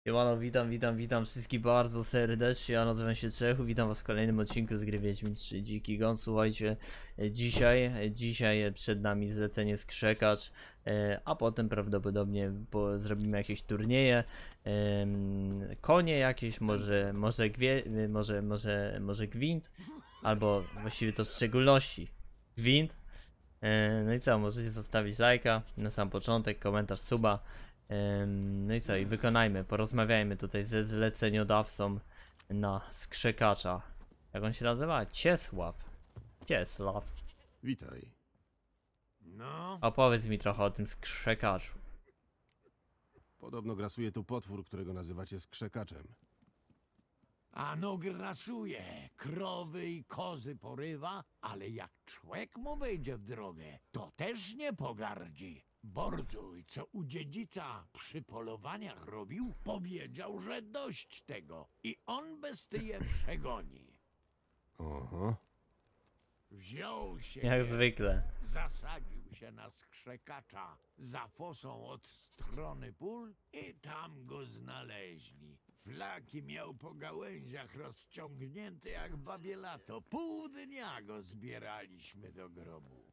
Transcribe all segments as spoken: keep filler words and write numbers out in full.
Siemano, witam, witam, witam wszystkich bardzo serdecznie, ja nazywam się Czechu, witam was w kolejnym odcinku z gry Wiedźmin trzy Dziki Gon. Słuchajcie, dzisiaj, dzisiaj przed nami zlecenie Skrzekacz, a potem prawdopodobnie bo zrobimy jakieś turnieje, konie jakieś, może, może, gwie, może, może, może gwint, albo właściwie to w szczególności gwint. No i co, możecie zostawić lajka na sam początek, komentarz, suba. No i co, i wykonajmy, porozmawiajmy tutaj ze zleceniodawcą na Skrzekacza. Jak on się nazywa? Ciesław. Ciesław. Witaj. No, Opowiedz mi trochę o tym Skrzekaczu. Podobno grasuje tu potwór, którego nazywacie skrzekaczem. ano grasuje, krowy i kozy porywa, ale jak człek mu wejdzie w drogę, to też nie pogardzi. Borzuj, co u dziedzica przy polowaniach robił, powiedział, że dość tego i on bestyję przegoni. Oho. Wziął się, Jak je, zwykle. zasadził się na skrzekacza za fosą od strony pól i tam go znaleźli. Flaki miał po gałęziach rozciągnięte jak babie lato. Pół dnia go zbieraliśmy do grobu.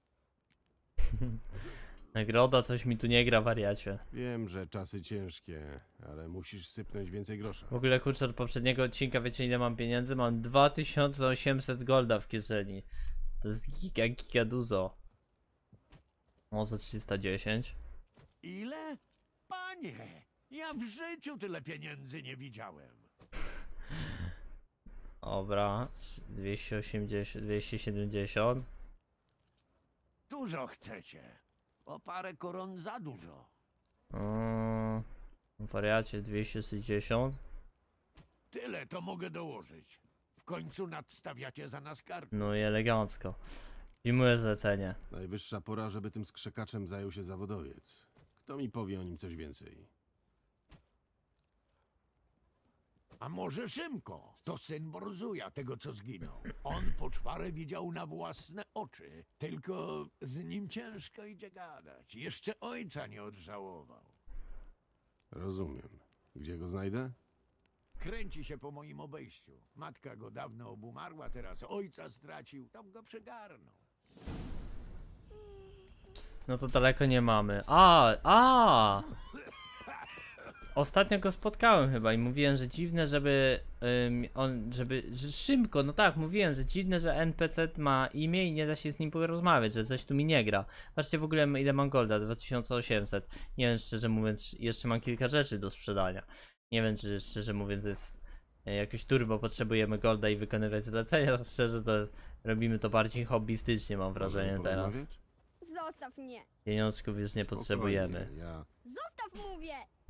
Nagroda coś mi tu nie gra, wariacie. Wiem, że czasy ciężkie, ale musisz sypnąć więcej grosza. W ogóle kurczę, od poprzedniego odcinka wiecie ile mam pieniędzy? Mam dwa tysiące osiemset golda w kieszeni. To jest giga, giga dużo. Może trzysta dziesięć. Ile? Panie, ja w życiu tyle pieniędzy nie widziałem. Dobra, dwieście osiemdziesiąt, dwieście siedemdziesiąt. Dużo chcecie. O parę koron za dużo. Yy, wariacie dwieście sześćdziesiąt. Tyle to mogę dołożyć. W końcu nadstawiacie za nas kartę. No i elegancko. Przyjmuję zlecenie. Najwyższa pora, żeby tym skrzekaczem zajął się zawodowiec. Kto mi powie o nim coś więcej? A może Szymko? To syn Borzuja, tego co zginął. On poczwarę widział na własne oczy. Tylko z nim ciężko idzie gadać. Jeszcze ojca nie odżałował. Rozumiem. Gdzie go znajdę? Kręci się po moim obejściu. Matka go dawno obumarła, teraz ojca stracił. Tam go przygarnął. No to daleko nie mamy. A, a! Ostatnio go spotkałem chyba i mówiłem, że dziwne, żeby ym, on, żeby, że Szymko, no tak, mówiłem, że dziwne, że N P C ma imię i nie da się z nim porozmawiać, że coś tu mi nie gra. Patrzcie w ogóle ile mam golda, dwa tysiące osiemset. Nie wiem, szczerze mówiąc, jeszcze mam kilka rzeczy do sprzedania. Nie wiem, czy szczerze mówiąc jest y, jakoś turbo, potrzebujemy golda i wykonywać zlecenia. Szczerze to robimy to bardziej hobbystycznie, mam wrażenie Możemy teraz. porozmawiać? Zostaw mnie! Pieniążków już nie potrzebujemy. Spokojnie, ja Zostaw, mówię!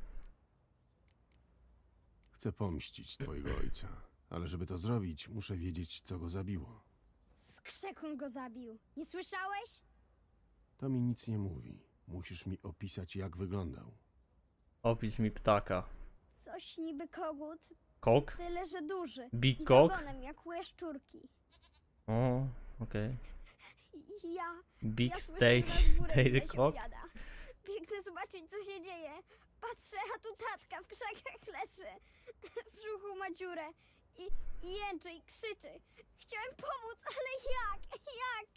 chcę pomścić twojego ojca. Ale żeby to zrobić, muszę wiedzieć, co go zabiło. Skrzekun go zabił. Nie słyszałeś? To mi nic nie mówi. Musisz mi opisać, jak wyglądał. Opisz mi ptaka. Coś niby kogut, Kok? tyle że duży. Big I z cock? ogonem jak u jaszczurki. O, okej. I ja... Big ja słyszę, tail, że nas w górę tail źle się cock? obiada. Biegnę zobaczyć, co się dzieje. Patrzę, a tu tatka w krzakach leży. W brzuchu ma dziurę. I, i jęczy, i krzyczy. Chciałem pomóc, ale jak? Jak?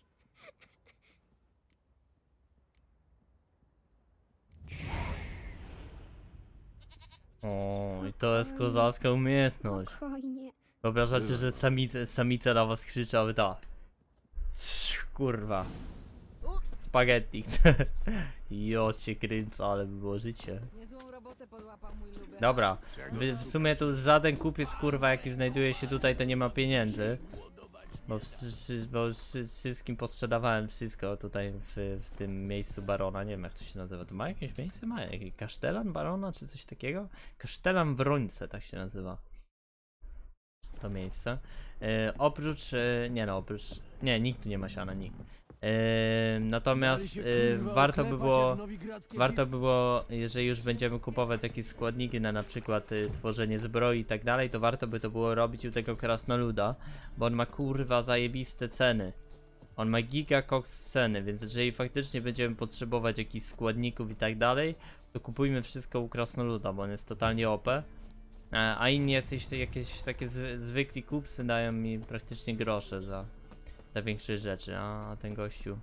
O, i to jest kozacka umiejętność. Spokojnie. Wyobrażacie, że samice, samice na was krzyczą, a wy tak. Kurwa. Spaghetti. Jo cię kręcę, ale by było życie. Niezłą robotę podłapał mój lubię. Dobra, w, w sumie tu żaden kupiec kurwa jaki znajduje się tutaj to nie ma pieniędzy. Bo, wszy, wszy, bo wszy, wszystkim posprzedawałem wszystko tutaj w, w tym miejscu barona. Nie wiem jak to się nazywa. To ma jakieś miejsce? Ma jakiś kasztelan barona czy coś takiego? Kasztelan w Rońce tak się nazywa. To miejsce. E, oprócz, e, nie no oprócz, nie nikt tu nie ma siana, nikt. E, natomiast e, warto by było, warto by było, jeżeli już będziemy kupować jakieś składniki na na przykład e, tworzenie zbroi i tak dalej, to warto by to było robić u tego krasnoluda, bo on ma kurwa zajebiste ceny. On ma giga koks ceny, więc jeżeli faktycznie będziemy potrzebować jakichś składników i tak dalej, to kupujmy wszystko u krasnoluda, bo on jest totalnie O P. E, A inni jacyś, jakieś takie zwy, zwykli kupcy dają mi praktycznie grosze za, za większe rzeczy, a ten gościu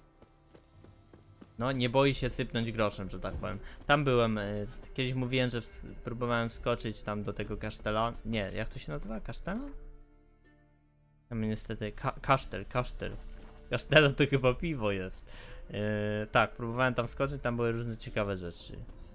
no nie boi się sypnąć groszem, że tak powiem. Tam byłem, y, kiedyś mówiłem, że w, próbowałem wskoczyć tam do tego kasztela. Nie, jak to się nazywa? Kasztelan? Tam niestety, ka kasztel, kasztel. Kasztela to chyba piwo jest. Yy, tak, próbowałem tam skoczyć, tam były różne ciekawe rzeczy.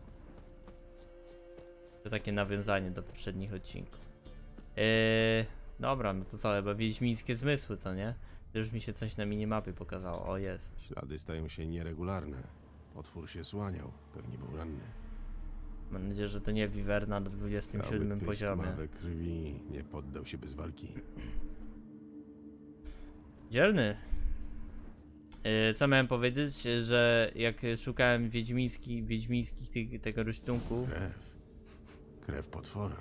To takie nawiązanie do poprzednich odcinków. Yy, dobra, no to co, chyba wiedźmińskie zmysły, co nie? Już mi się coś na minimapie pokazało, o jest. Ślady stają się nieregularne. Potwór się słaniał, pewnie był ranny. Mam nadzieję, że to nie wiwerna na dwudziestym siódmym Cały pysk poziomie. ma we krwi, nie poddał się bez walki. Dzielny. Yy, co miałem powiedzieć, że jak szukałem wiedźmińskich, wiedźmińskich tych, tego rysztunku, Krew. Krew potwora.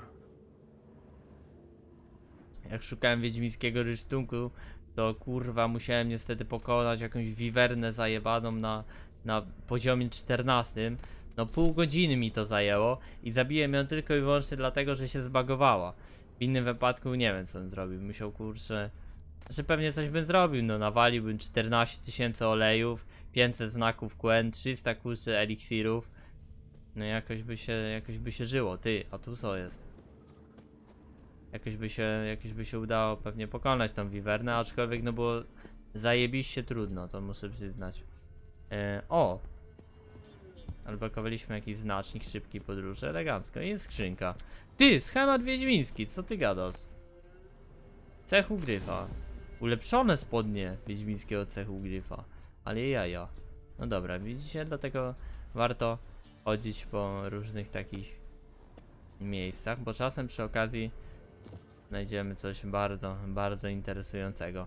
jak szukałem wiedźmińskiego rysztunku, to kurwa musiałem niestety pokonać jakąś wiwernę zajebaną na, na poziomie czternastym. No pół godziny mi to zajęło i zabiłem ją tylko i wyłącznie dlatego, że się zbagowała. W innym wypadku nie wiem co bym zrobił, musiał kurczę... Znaczy pewnie coś bym zrobił, no nawaliłbym czternaście tysięcy olejów, pięćset znaków Q N, trzysta kurczę eliksirów. No jakoś by się, jakoś by się żyło, ty, a tu co jest? Jakoś by się, jakoś by się udało pewnie pokonać tą wiwernę, aczkolwiek no było zajebiście trudno, to muszę przyznać. E, o! Odblokowaliśmy jakiś znacznik szybkiej podróży, elegancko, i jest skrzynka. Ty, schemat wiedźmiński, co ty gadasz? Cechu gryfa. Ulepszone spodnie wiedźmińskiego cechu gryfa. Ale jaja. No dobra, widzicie, dlatego warto chodzić po różnych takich miejscach, bo czasem przy okazji znajdziemy coś bardzo, bardzo interesującego.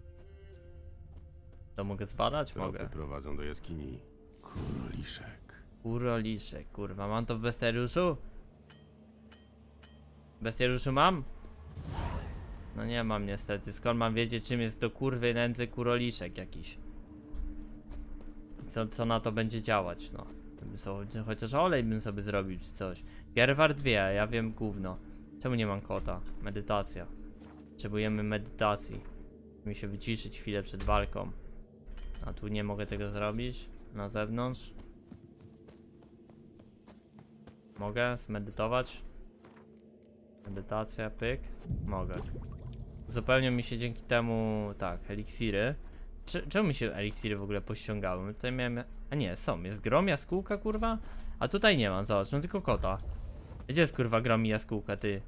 To mogę zbadać? Tropy Mogę. prowadzą do jaskini. Kuroliszek. Uroliszek, kurwa, mam to w bestiariuszu? W bestiariuszu mam? No nie mam niestety, skąd mam wiedzieć czym jest do kurwy nędzy kuroliszek jakiś? Co, co na to będzie działać, no. So, chociaż olej bym sobie zrobił czy coś. Gerward wie, ja wiem gówno. Czemu nie mam kota? Medytacja. Potrzebujemy medytacji. Mi się wyciszyć chwilę przed walką. A tu nie mogę tego zrobić. Na zewnątrz. Mogę zmedytować. Medytacja, pyk. Mogę. Uzupełnią mi się dzięki temu, tak, eliksiry. Cze- Czemu mi się eliksiry w ogóle pościągały? My tutaj miałem... A nie, są. Jest grom, jaskółka, kurwa? A tutaj nie mam, zobacz, mam tylko kota. Gdzie jest, kurwa, grom i jaskółka, ty?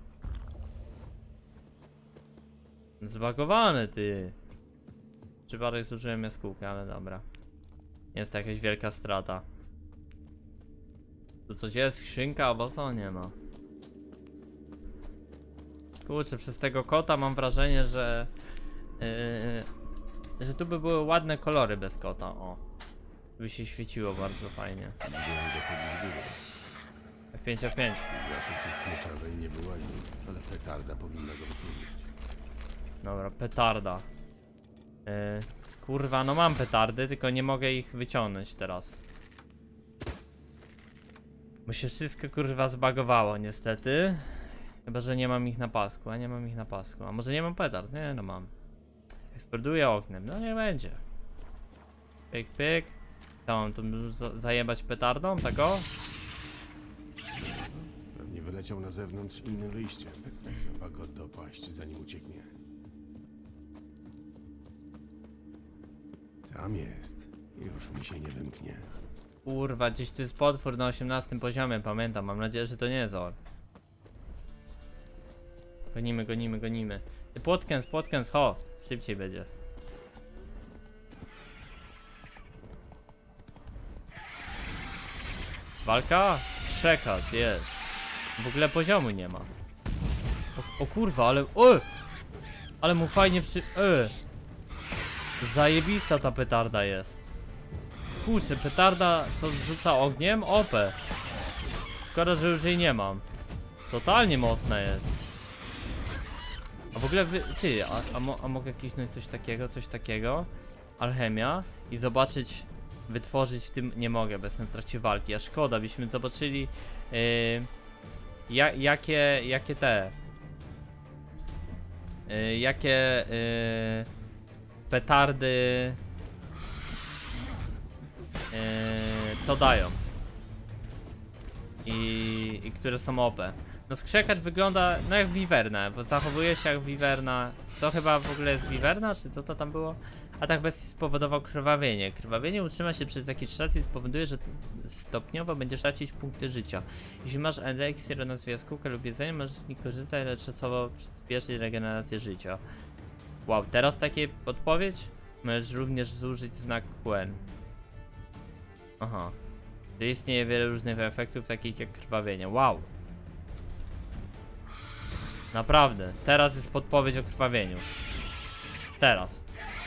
Zbagowane, ty. Przypadek zużyłem jaskółkę, ale dobra. Jest to jakaś wielka strata. Tu coś jest? Skrzynka albo co? Nie ma. Kurczę, przez tego kota mam wrażenie, że... Yy, że tu by były ładne kolory bez kota, o. By się świeciło bardzo fajnie. Widziałem dochodzi z góry. F pięć F pięć. Zawsze się w pieczarze nie wyłaził, ale petarda powinna go wytłumić. Dobra, petarda. Yy, kurwa, no mam petardy, tylko nie mogę ich wyciągnąć teraz. Bo się wszystko kurwa zbagowało niestety. Chyba, że nie mam ich na pasku, a nie mam ich na pasku. A może nie mam petard? Nie, no mam. Eksploduję oknem, no nie będzie. Pyk, pyk. To mam tu za zajebać petardą, tak o? Pewnie wyleciał na zewnątrz innym wyjściem. Trzeba go dopaść, zanim ucieknie. Tam jest. Już mi się nie wymknie. Kurwa, gdzieś tu jest potwór na osiemnastym poziomie, pamiętam. Mam nadzieję, że to nie jest on. Gonimy, gonimy, gonimy. Ty płotkens, płotkens, ho! Szybciej będzie. Walka? Skrzekać, jest. W ogóle poziomu nie ma. O, o kurwa, ale... O! Ale mu fajnie przy... E! Zajebista ta petarda jest. Kurczę, petarda co rzuca ogniem? O P. Szkoda, że już jej nie mam. Totalnie mocna jest. A w ogóle wy... Ty, a, a, mo, a mogę kliknąć coś takiego, coś takiego? Alchemia i zobaczyć wytworzyć w tym nie mogę, bo jestem w trakcie walki, a szkoda, byśmy zobaczyli yy, ja, jakie, jakie te yy, jakie yy, petardy yy, co dają i, i które są O P. No skrzekacz wygląda no jak wiwerna, bo zachowuje się jak wiwerna. To chyba w ogóle jest wiwerna, czy co to tam było? Atak bestii spowodował krwawienie. Krwawienie utrzyma się przez jakiś czas i spowoduje, że stopniowo będziesz tracić punkty życia. Jeśli masz eliksir na związkówkę lub jedzenie, możesz z nich korzystać, ale czasowo przyspieszyć regenerację życia. Wow, teraz takie podpowiedź? Możesz również zużyć znak Quen. Aha. Tu istnieje wiele różnych efektów, takich jak krwawienie. Wow. Naprawdę, teraz jest podpowiedź o krwawieniu. Teraz.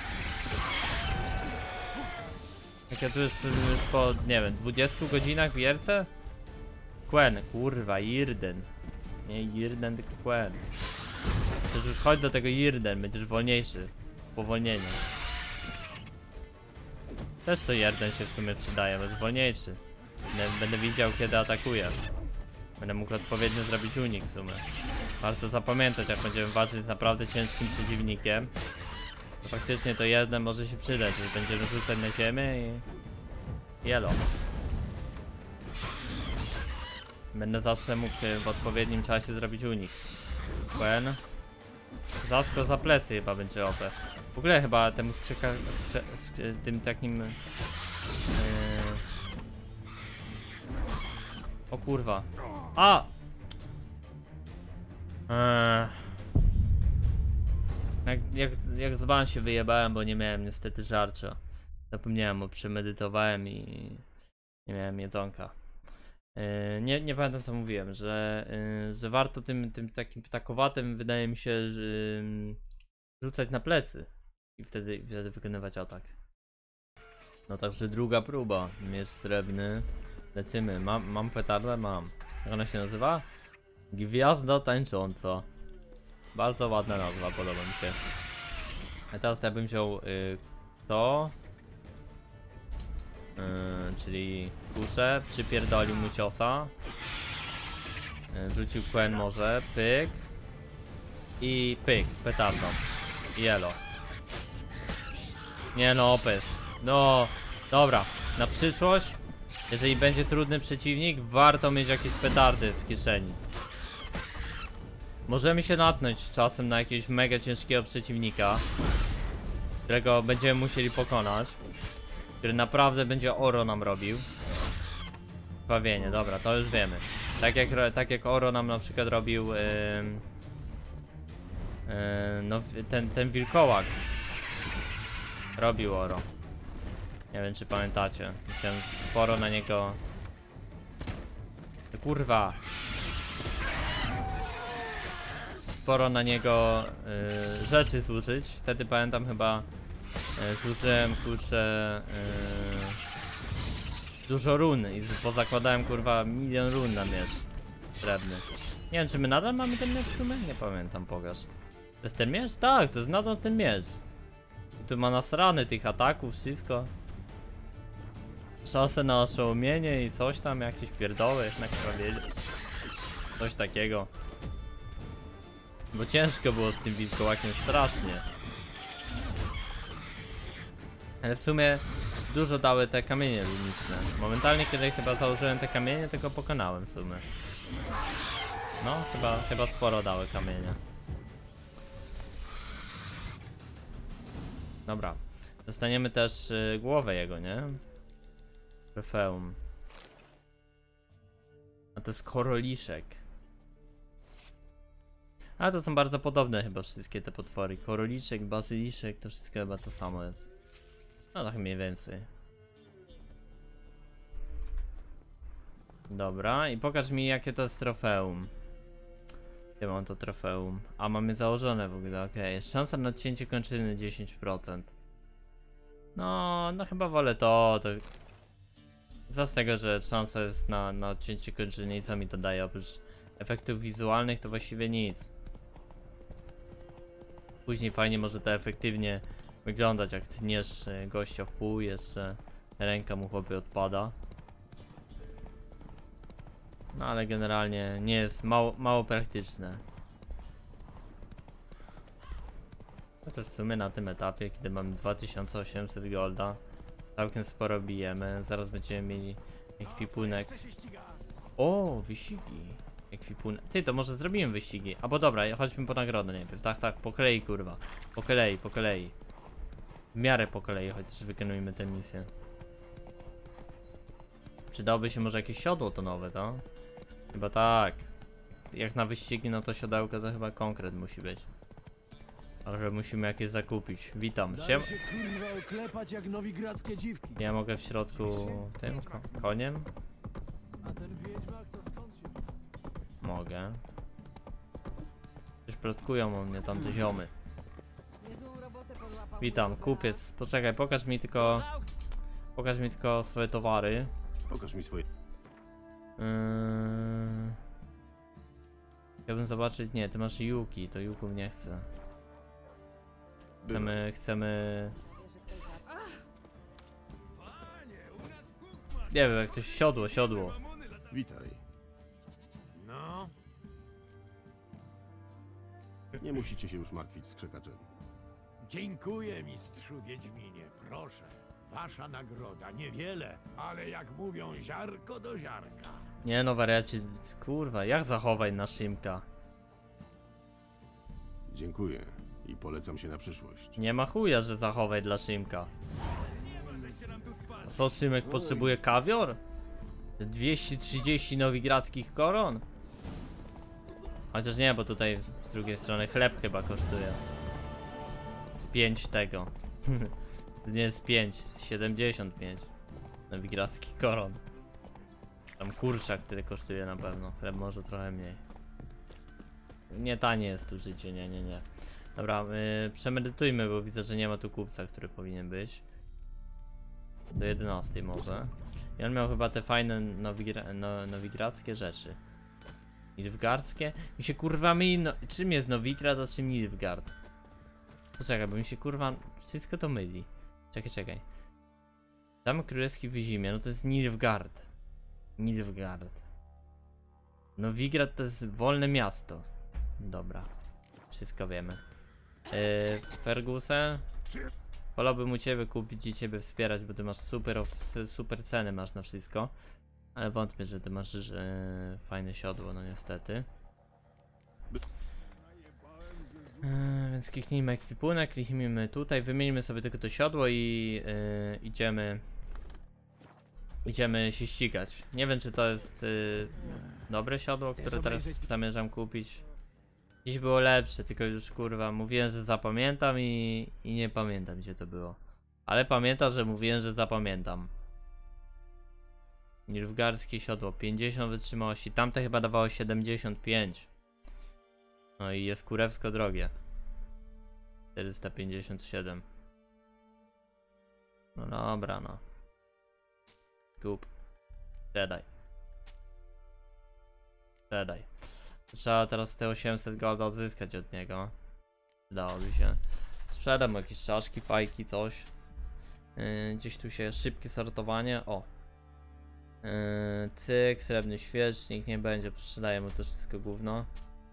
Jak ja tu już, już po, nie wiem, dwudziestu godzinach w gierce? Quen, kurwa, Irden. Nie Irden, tylko Quen. Przecież już chodź do tego Irden, będziesz wolniejszy. Powolnienie. Też to Irden się w sumie przydaje, bo jest wolniejszy. Będę, będę widział, kiedy atakuje. Będę mógł odpowiednio zrobić unik w sumie. Warto zapamiętać, jak będziemy walczyć z naprawdę ciężkim przeciwnikiem. To faktycznie to jeden może się przydać, że będziemy rzucać na ziemię i... Jelo. Będę zawsze mógł w odpowiednim czasie zrobić unik. Quen. Zasko za plecy chyba będzie O P. W ogóle chyba temu skrzyka... Skrze, skrzy, tym takim... Yy... O kurwa. A! Eee. Jak, jak, jak z ban się wyjebałem, bo nie miałem niestety żarcia. Zapomniałem, bo przemedytowałem i nie miałem jedzonka. Yy, nie, nie pamiętam co mówiłem, że, yy, że warto tym, tym takim ptakowatym, wydaje mi się, że yy, rzucać na plecy i wtedy, wtedy wykonywać atak. No także druga próba. Miecz srebrny. Lecimy. Mam, mam petardę? Mam. Jak ona się nazywa? Gwiazda tańcząca. Bardzo ładna nazwa, podoba mi się. A teraz ja bym wziął y, to. Y, czyli kuszę, przypierdolił mu ciosa. Y, rzucił Quen może, pyk. I pyk, petardą. Jelo. Nie no, opes. No, dobra, na przyszłość. Jeżeli będzie trudny przeciwnik, warto mieć jakieś petardy w kieszeni. Możemy się natknąć czasem na jakiegoś mega ciężkiego przeciwnika, którego będziemy musieli pokonać, który naprawdę będzie oro nam robił. Krwawienie, dobra, to już wiemy. Tak jak, tak jak oro nam na przykład robił yy, yy, no, ten, ten wilkołak. Robił oro. Nie wiem czy pamiętacie. Musiałem sporo na niego... Kurwa. Sporo na niego y, rzeczy zużyć. Wtedy pamiętam chyba y, zużyłem kurczę y, dużo run i pozakładałem kurwa milion run na miecz srebrny. Nie wiem czy my nadal mamy ten miecz w sumie? Nie pamiętam, pokaż. To jest ten miecz? Tak, to jest nadal ten miecz. I tu ma nasrany tych ataków, wszystko. Szansę na oszołomienie i coś tam, jakieś pierdoły na krwawienie. Coś takiego. Bo ciężko było z tym wilkołakiem, strasznie. Ale w sumie dużo dały te kamienie runiczne. Momentalnie kiedy chyba założyłem te kamienie, to go pokonałem w sumie. No, chyba, chyba sporo dały kamienie. Dobra. Dostaniemy też y, głowę jego, nie? Trofeum. A to jest koroliszek. A to są bardzo podobne chyba wszystkie te potwory. Koroliczek, bazyliszek, to wszystko chyba to samo jest. No tak mniej więcej. Dobra, i pokaż mi jakie to jest trofeum. Gdzie mam to trofeum? A mam je założone w ogóle, okej. Okay. Szansa na odcięcie kończyny dziesięć procent. No, no chyba wolę to, to... Z tego, że szansa jest na, na odcięcie kończyny i co mi to daje, oprócz efektów wizualnych to właściwie nic. Później fajnie może to efektywnie wyglądać, jak tniesz gościa w pół jeszcze. Ręka mu chłopie odpada. No ale generalnie nie jest mało, mało praktyczne. Chociaż w sumie na tym etapie, kiedy mamy dwa tysiące osiemset golda, całkiem sporo bijemy. Zaraz będziemy mieli ekwipunek. O, wyścigi. Ekwipunek. Ty, to może zrobimy wyścigi. Albo dobra, chodźmy po nagrodę najpierw. Tak, tak, po kolei kurwa. Po kolei, po kolei. W miarę po kolei, chociaż wykonujmy tę misję. Przydałoby się może jakieś siodło to nowe, to? Chyba tak. Jak na wyścigi, no to siodełko to chyba konkret musi być. Ale musimy jakieś zakupić. Witam. Czy ja, Daj się kurwa oklepać jak nowigradzkie dziwki. ja mogę w środku tym ko koniem? A ten wiedźmak to skąd się... Mogę. Już plotkują o mnie tamte ziomy. Niezłą robotę podłapał Witam, mój Lubek. kupiec. Poczekaj, pokaż mi tylko... Pokaż mi tylko swoje towary. Pokaż mi swoje... Yy... Chciałbym zobaczyć... Nie, ty masz Yuki, to Yuków nie chcę. Chcemy... Chcemy... Nie wiem, jak to siodło, siodło. Witaj. No, Nie musicie się już martwić z krzekaczem. dziękuję mistrzu Wiedźminie, proszę. Wasza nagroda niewiele, ale jak mówią, ziarko do ziarka. Nie no, wariacie, kurwa, jak zachowaj na Szymka? Dziękuję i polecam się na przyszłość. Nie ma chuja, że zachowaj dla Szymka. A co, Szymek potrzebuje kawior? dwieście trzydzieści nowigradzkich koron? Chociaż nie, bo tutaj z drugiej strony chleb chyba kosztuje. Z pięć tego. Nie z pięć, z siedemdziesiąt pięć nowigradzkich koron. Tam kurczak, który kosztuje na pewno. Chleb może trochę mniej. Nie tanie jest tu życie, nie, nie, nie. Dobra, yy, przemedytujmy, bo widzę, że nie ma tu kupca, który powinien być. Do jedenastej może. I on miał chyba te fajne nowigra no, nowigradzkie rzeczy. Nilfgaardzkie? Mi się kurwa myli, no, czym jest Nowigrad, a czym Nilfgaard? Poczekaj, bo mi się kurwa wszystko to myli. Czekaj, czekaj. Zamek Królewski w zimie, no to jest Nilfgaard. Nilfgaard. Nowigrad to jest wolne miasto. Dobra. Wszystko wiemy. Yy, Ferguson. Wolałbym u ciebie kupić i ciebie wspierać, bo ty masz super, super ceny masz na wszystko. Ale wątpię, że ty masz yy, fajne siodło, no niestety. Yy, więc kliknijmy ekwipunek, kliknijmy tutaj, wymienimy sobie tylko to siodło i yy, idziemy Idziemy się ścigać. Nie wiem, czy to jest yy, dobre siodło, które teraz zamierzam kupić. Dziś było lepsze, tylko już kurwa mówiłem, że zapamiętam i, i nie pamiętam, gdzie to było. Ale pamiętam, że mówiłem, że zapamiętam. Nilfgaardzkie siodło, pięćdziesiąt wytrzymałości, tamte chyba dawało siedemdziesiąt pięć. No i jest kurewsko drogie. czterysta pięćdziesiąt siedem. No dobra, no. Kup. Sprzedaj. Sprzedaj. Trzeba teraz te osiemset golda odzyskać od niego. Przydałoby się. Sprzedam mu jakieś czaszki, fajki, coś. Yy, gdzieś tu się szybkie sortowanie. O. Yy, cyk, srebrny świecznik, nie będzie, sprzedaję mu to wszystko gówno.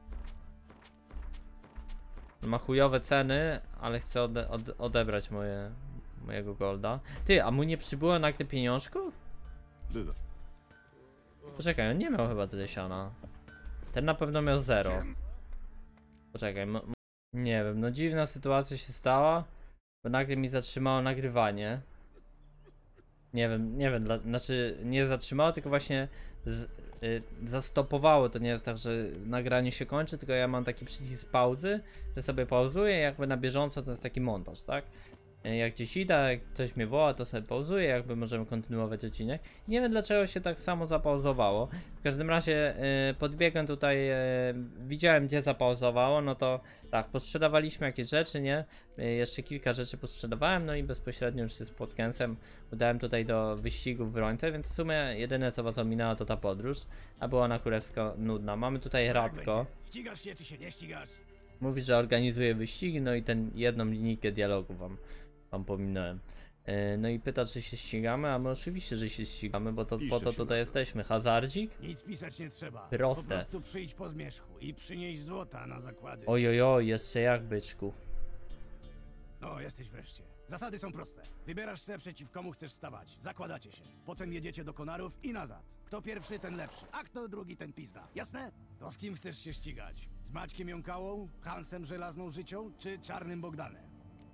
Ma chujowe ceny, ale chcę ode ode odebrać moje, mojego golda. Ty, a mu nie przybyło nagle pieniążków? Bywa. Poczekaj, on nie miał chyba tyle siana. Ten na pewno miał zero. Poczekaj, m nie wiem, no dziwna sytuacja się stała, bo nagle mi zatrzymało nagrywanie. Nie wiem, nie wiem, dla, znaczy nie zatrzymało, tylko właśnie z, y, zastopowało. To nie jest tak, że nagranie się kończy, tylko ja mam taki przycisk pauzy, że sobie pauzuję, jakby na bieżąco to jest taki montaż, tak? Jak gdzieś idę, jak ktoś mnie woła, to sobie pauzuję, jakby możemy kontynuować odcinek. Nie wiem, dlaczego się tak samo zapauzowało. W każdym razie yy, podbiegłem tutaj, yy, widziałem, gdzie zapauzowało, no to tak, posprzedawaliśmy jakieś rzeczy, nie? Yy, jeszcze kilka rzeczy posprzedawałem, no i bezpośrednio już się z Podkęsem udałem tutaj do wyścigów w Rońce, więc w sumie jedyne, co was ominęło, to ta podróż, a była ona kurewsko nudna. Mamy tutaj Radko. Ścigasz się czy się nie ścigasz? Mówi, że organizuje wyścigi, no i ten jedną linijkę dialogu wam, wam pominąłem. Yy, no i pyta, czy się ścigamy, a my oczywiście, że się ścigamy, bo to Pisze po to się tutaj na to. jesteśmy. Hazardzik? Nic pisać nie trzeba. Proste. Po prostu przyjdź po zmierzchu i przynieś złota na zakłady. Ojojoj, jeszcze jak, byczku. No, jesteś wreszcie. Zasady są proste. Wybierasz se, przeciw komu chcesz stawać. Zakładacie się. Potem jedziecie do Konarów i nazad. Kto pierwszy, ten lepszy. A kto drugi, ten pizda. Jasne? To z kim chcesz się ścigać? Z Maćkiem Jąkałą, Hansem Żelazną Życią, czy Czarnym Bogdanem?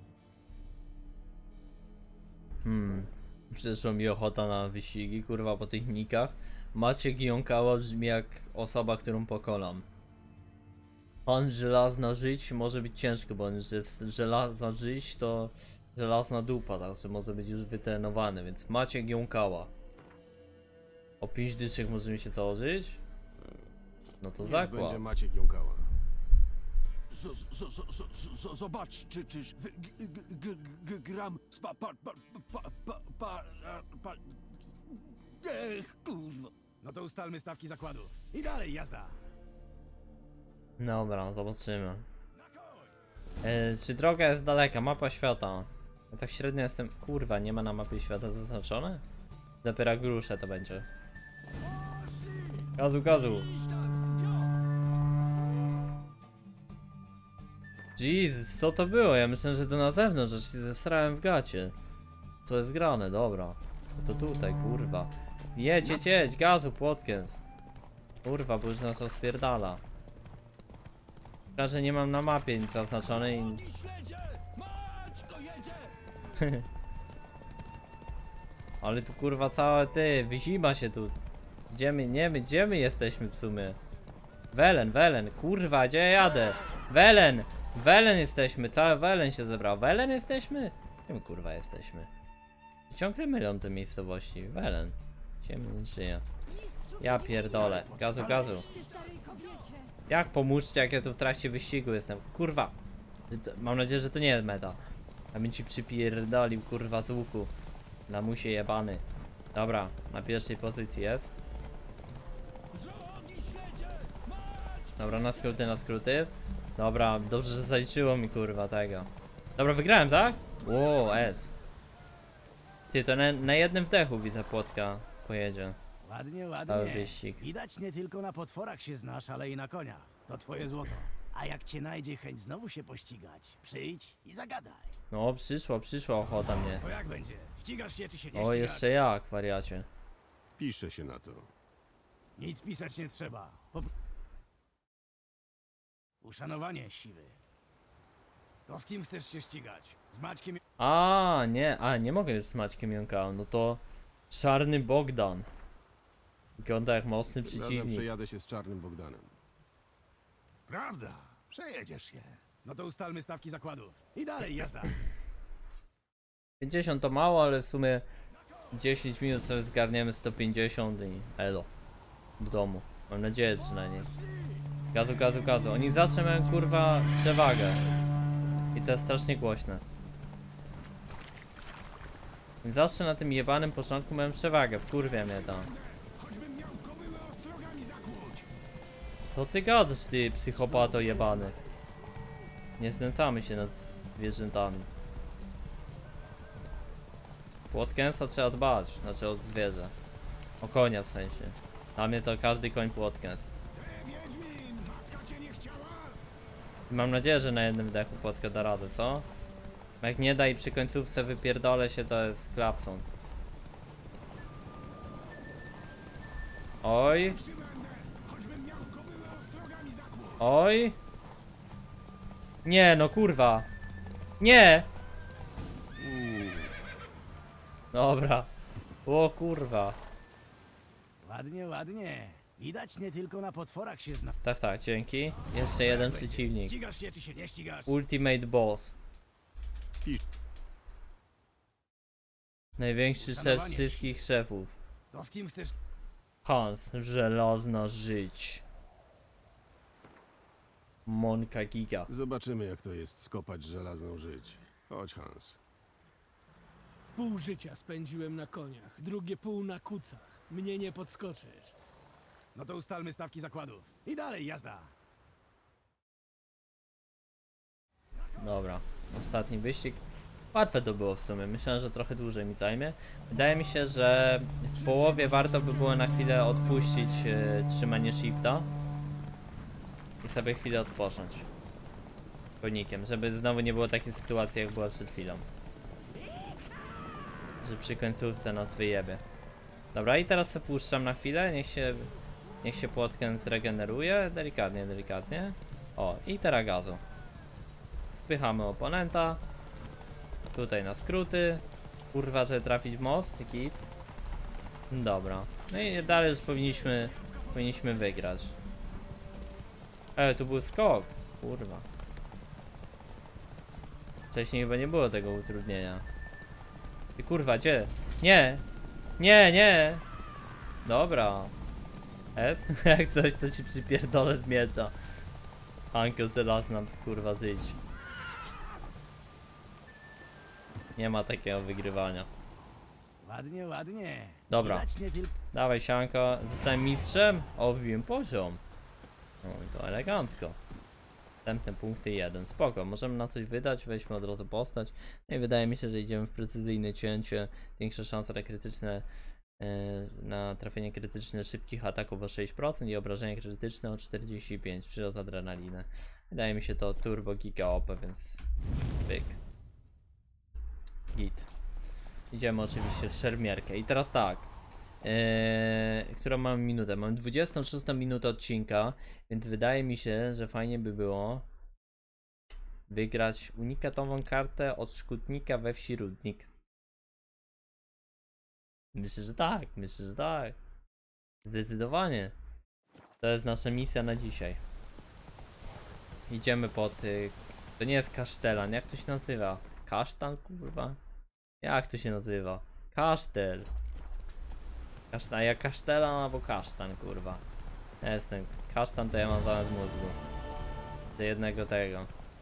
Hmm. Przyszła mi ochota na wyścigi, kurwa, po tych nikach. Maciek Jąkała brzmi jak osoba, którą pokonam. Pan Żelazna Żyć może być ciężko, bo on już jest Żelazna Żyć, to żelazna dupa, także może być już wytrenowany, więc Maciek Jąkała. O pięć dyszek możemy się założyć? No to Niech zakład. będzie Maciek Jąkała. Z- z- z- z- z- Zobacz, czy czyż w- g- g- g- g- gram z pa pa pa pa pa pa pa Ech, kurwa. No to ustalmy stawki zakładów. I dalej jazda. Dobra, zobaczymy. E, czy droga jest daleka? Mapa świata. Ja tak średnio jestem... Kurwa, nie ma na mapie świata zaznaczone? Dopiero jak ruszę to będzie. Gazu, gazu. Jezus, co to było? Ja myślę, że to na zewnątrz, że się zesrałem w gacie. Co jest grane? Dobra. To tutaj, kurwa. Jedź, jedź, jedź, gazu, płotkiens. Kurwa, bo już nas rozpierdala. Szkoda, że nie mam na mapie nic zaznaczone i... Ale tu kurwa całe ty, wyzima się tu. Gdzie my, nie my, gdzie my jesteśmy w sumie? Welen, Welen, kurwa, gdzie ja jadę? Welen, Welen jesteśmy, cały Welen się zebrał. Welen jesteśmy? Gdzie my kurwa jesteśmy? Ciągle mylą te miejscowości. Welen. Gdzie my żyje? Ja pierdolę. Gazu, gazu. Starej kobiecie. Jak pomóżcie, jak ja tu w trakcie wyścigu jestem? Kurwa. To- Mam nadzieję, że to nie jest meta. A bym ci przypierdolił, kurwa, z łuku. Lamusie jebany. Dobra, na pierwszej pozycji jest. Dobra, na skróty, na skróty. Dobra, dobrze, że zaliczyło mi, kurwa, tego. Dobra, wygrałem, tak? Wow, S. Ty, to na, na jednym wdechu widzę, płotka pojedzie. Ładnie, Cały ładnie. wyścig. Widać nie tylko na potworach się znasz, ale i na koniach. To twoje złoto. A jak cię najdzie chęć znowu się pościgać, przyjdź i zagadaj. No, przyszła, przyszła ochota mnie. To jak będzie? Ścigasz się czy się nie O, ścigasz? jeszcze jak, wariacie. Pisze się na to. Nic pisać nie trzeba. Po... Uszanowanie siły. To z kim chcesz się ścigać? Z Maćkiem... A, nie, a nie mogę już z Maćkiem Jąkał, no to Czarny Bogdan. Wygląda jak mocny Razem przeciwnik. przejadę się z Czarnym Bogdanem. Prawda, przejedziesz się. No to ustalmy stawki zakładów. I dalej jazda. pięćdziesiąt to mało, ale w sumie dziesięć minut sobie zgarniemy sto pięćdziesiąt i elo. Do domu. Mam nadzieję przynajmniej. Gazu, gazu, gazu. Oni zawsze mają kurwa przewagę. I to jest strasznie głośne. Oni zawsze na tym jebanym początku mają przewagę. Wkurwia mnie to. Co ty gadasz, ty psychopato jebany? Nie znęcamy się nad zwierzętami. Płotkensa trzeba dbać, znaczy od zwierzę. O konia w sensie. Dla mnie to każdy koń płotkens. I mam nadzieję, że na jednym wdechu płotkę da radę, co? Jak nie da i przy końcówce wypierdolę się, to jest klapson. Oj. Oj. Nie, no kurwa. Nie! Dobra. O kurwa. Ładnie, ładnie. Widać nie tylko na potworach się znasz. Tak, tak, dzięki. Jeszcze jeden przeciwnik. Ścigasz się czy się nie ścigasz? Ultimate Boss. Pisz. Największy szef Uszanowanie. wszystkich szefów. To z kim chcesz... Hans, żelazna żyć. Monka Giga. Zobaczymy, jak to jest skopać żelazną żyć. Chodź, Hans. Pół życia spędziłem na koniach, drugie pół na kucach. Mnie nie podskoczysz. No to ustalmy stawki zakładów. I dalej jazda. Dobra, ostatni wyścig. Łatwe to było w sumie, myślałem, że trochę dłużej mi zajmie. Wydaje mi się, że w połowie warto by było na chwilę odpuścić e, trzymanie shifta i sobie chwilę odpocząć konikiem, żeby znowu nie było takiej sytuacji, jak była przed chwilą, że przy końcówce nas wyjebie. Dobra, i teraz sobie puszczam na chwilę, niech się niech się płotken zregeneruje, delikatnie, delikatnie. O, i teraz gazu. Spychamy oponenta. Tutaj na skróty. Kurwa, żeby trafić w most, kit. Dobra. No i dalej już powinniśmy, powinniśmy wygrać. E, tu był skok. Kurwa. Wcześniej chyba nie było tego utrudnienia. Ty kurwa, gdzie? Nie! Nie, nie! Dobra. S? Jak coś, to ci przypierdolę z miecza. Ankiel se las nam kurwa zyć. Nie ma takiego wygrywania. Ładnie, ładnie. Dobra. Widać nie tylko... Dawaj sianko. Zostałem mistrzem? O, wbiłem poziom. No i to elegancko. Następne punkty jeden. Spoko, możemy na coś wydać, weźmy od razu postać. No i wydaje mi się, że idziemy w precyzyjne cięcie. Większe szanse na krytyczne, yy, na trafienie krytyczne szybkich ataków o sześć procent i obrażenia krytyczne o czterdzieści pięć procent. Przyrost adrenalinę. Wydaje mi się to turbo giga O P, więc pyk. Git. Idziemy oczywiście w szermierkę. I teraz tak. Yy, którą mam minutę? Mam dwudziestą szóstą minutę odcinka, więc wydaje mi się, że fajnie by było wygrać unikatową kartę od szkutnika we wsi Rudnik. Myślę, że tak, myślę, że tak. Zdecydowanie. To jest nasza misja na dzisiaj. Idziemy pod... Y, to nie jest kasztelan, jak to się nazywa? Kasztan, kurwa? Jak to się nazywa? Kasztel. Kasztan, jak kasztelan albo kasztan, kurwa. Ja jestem kasztan, to ja mam zamiast mózgu. Do jednego tego.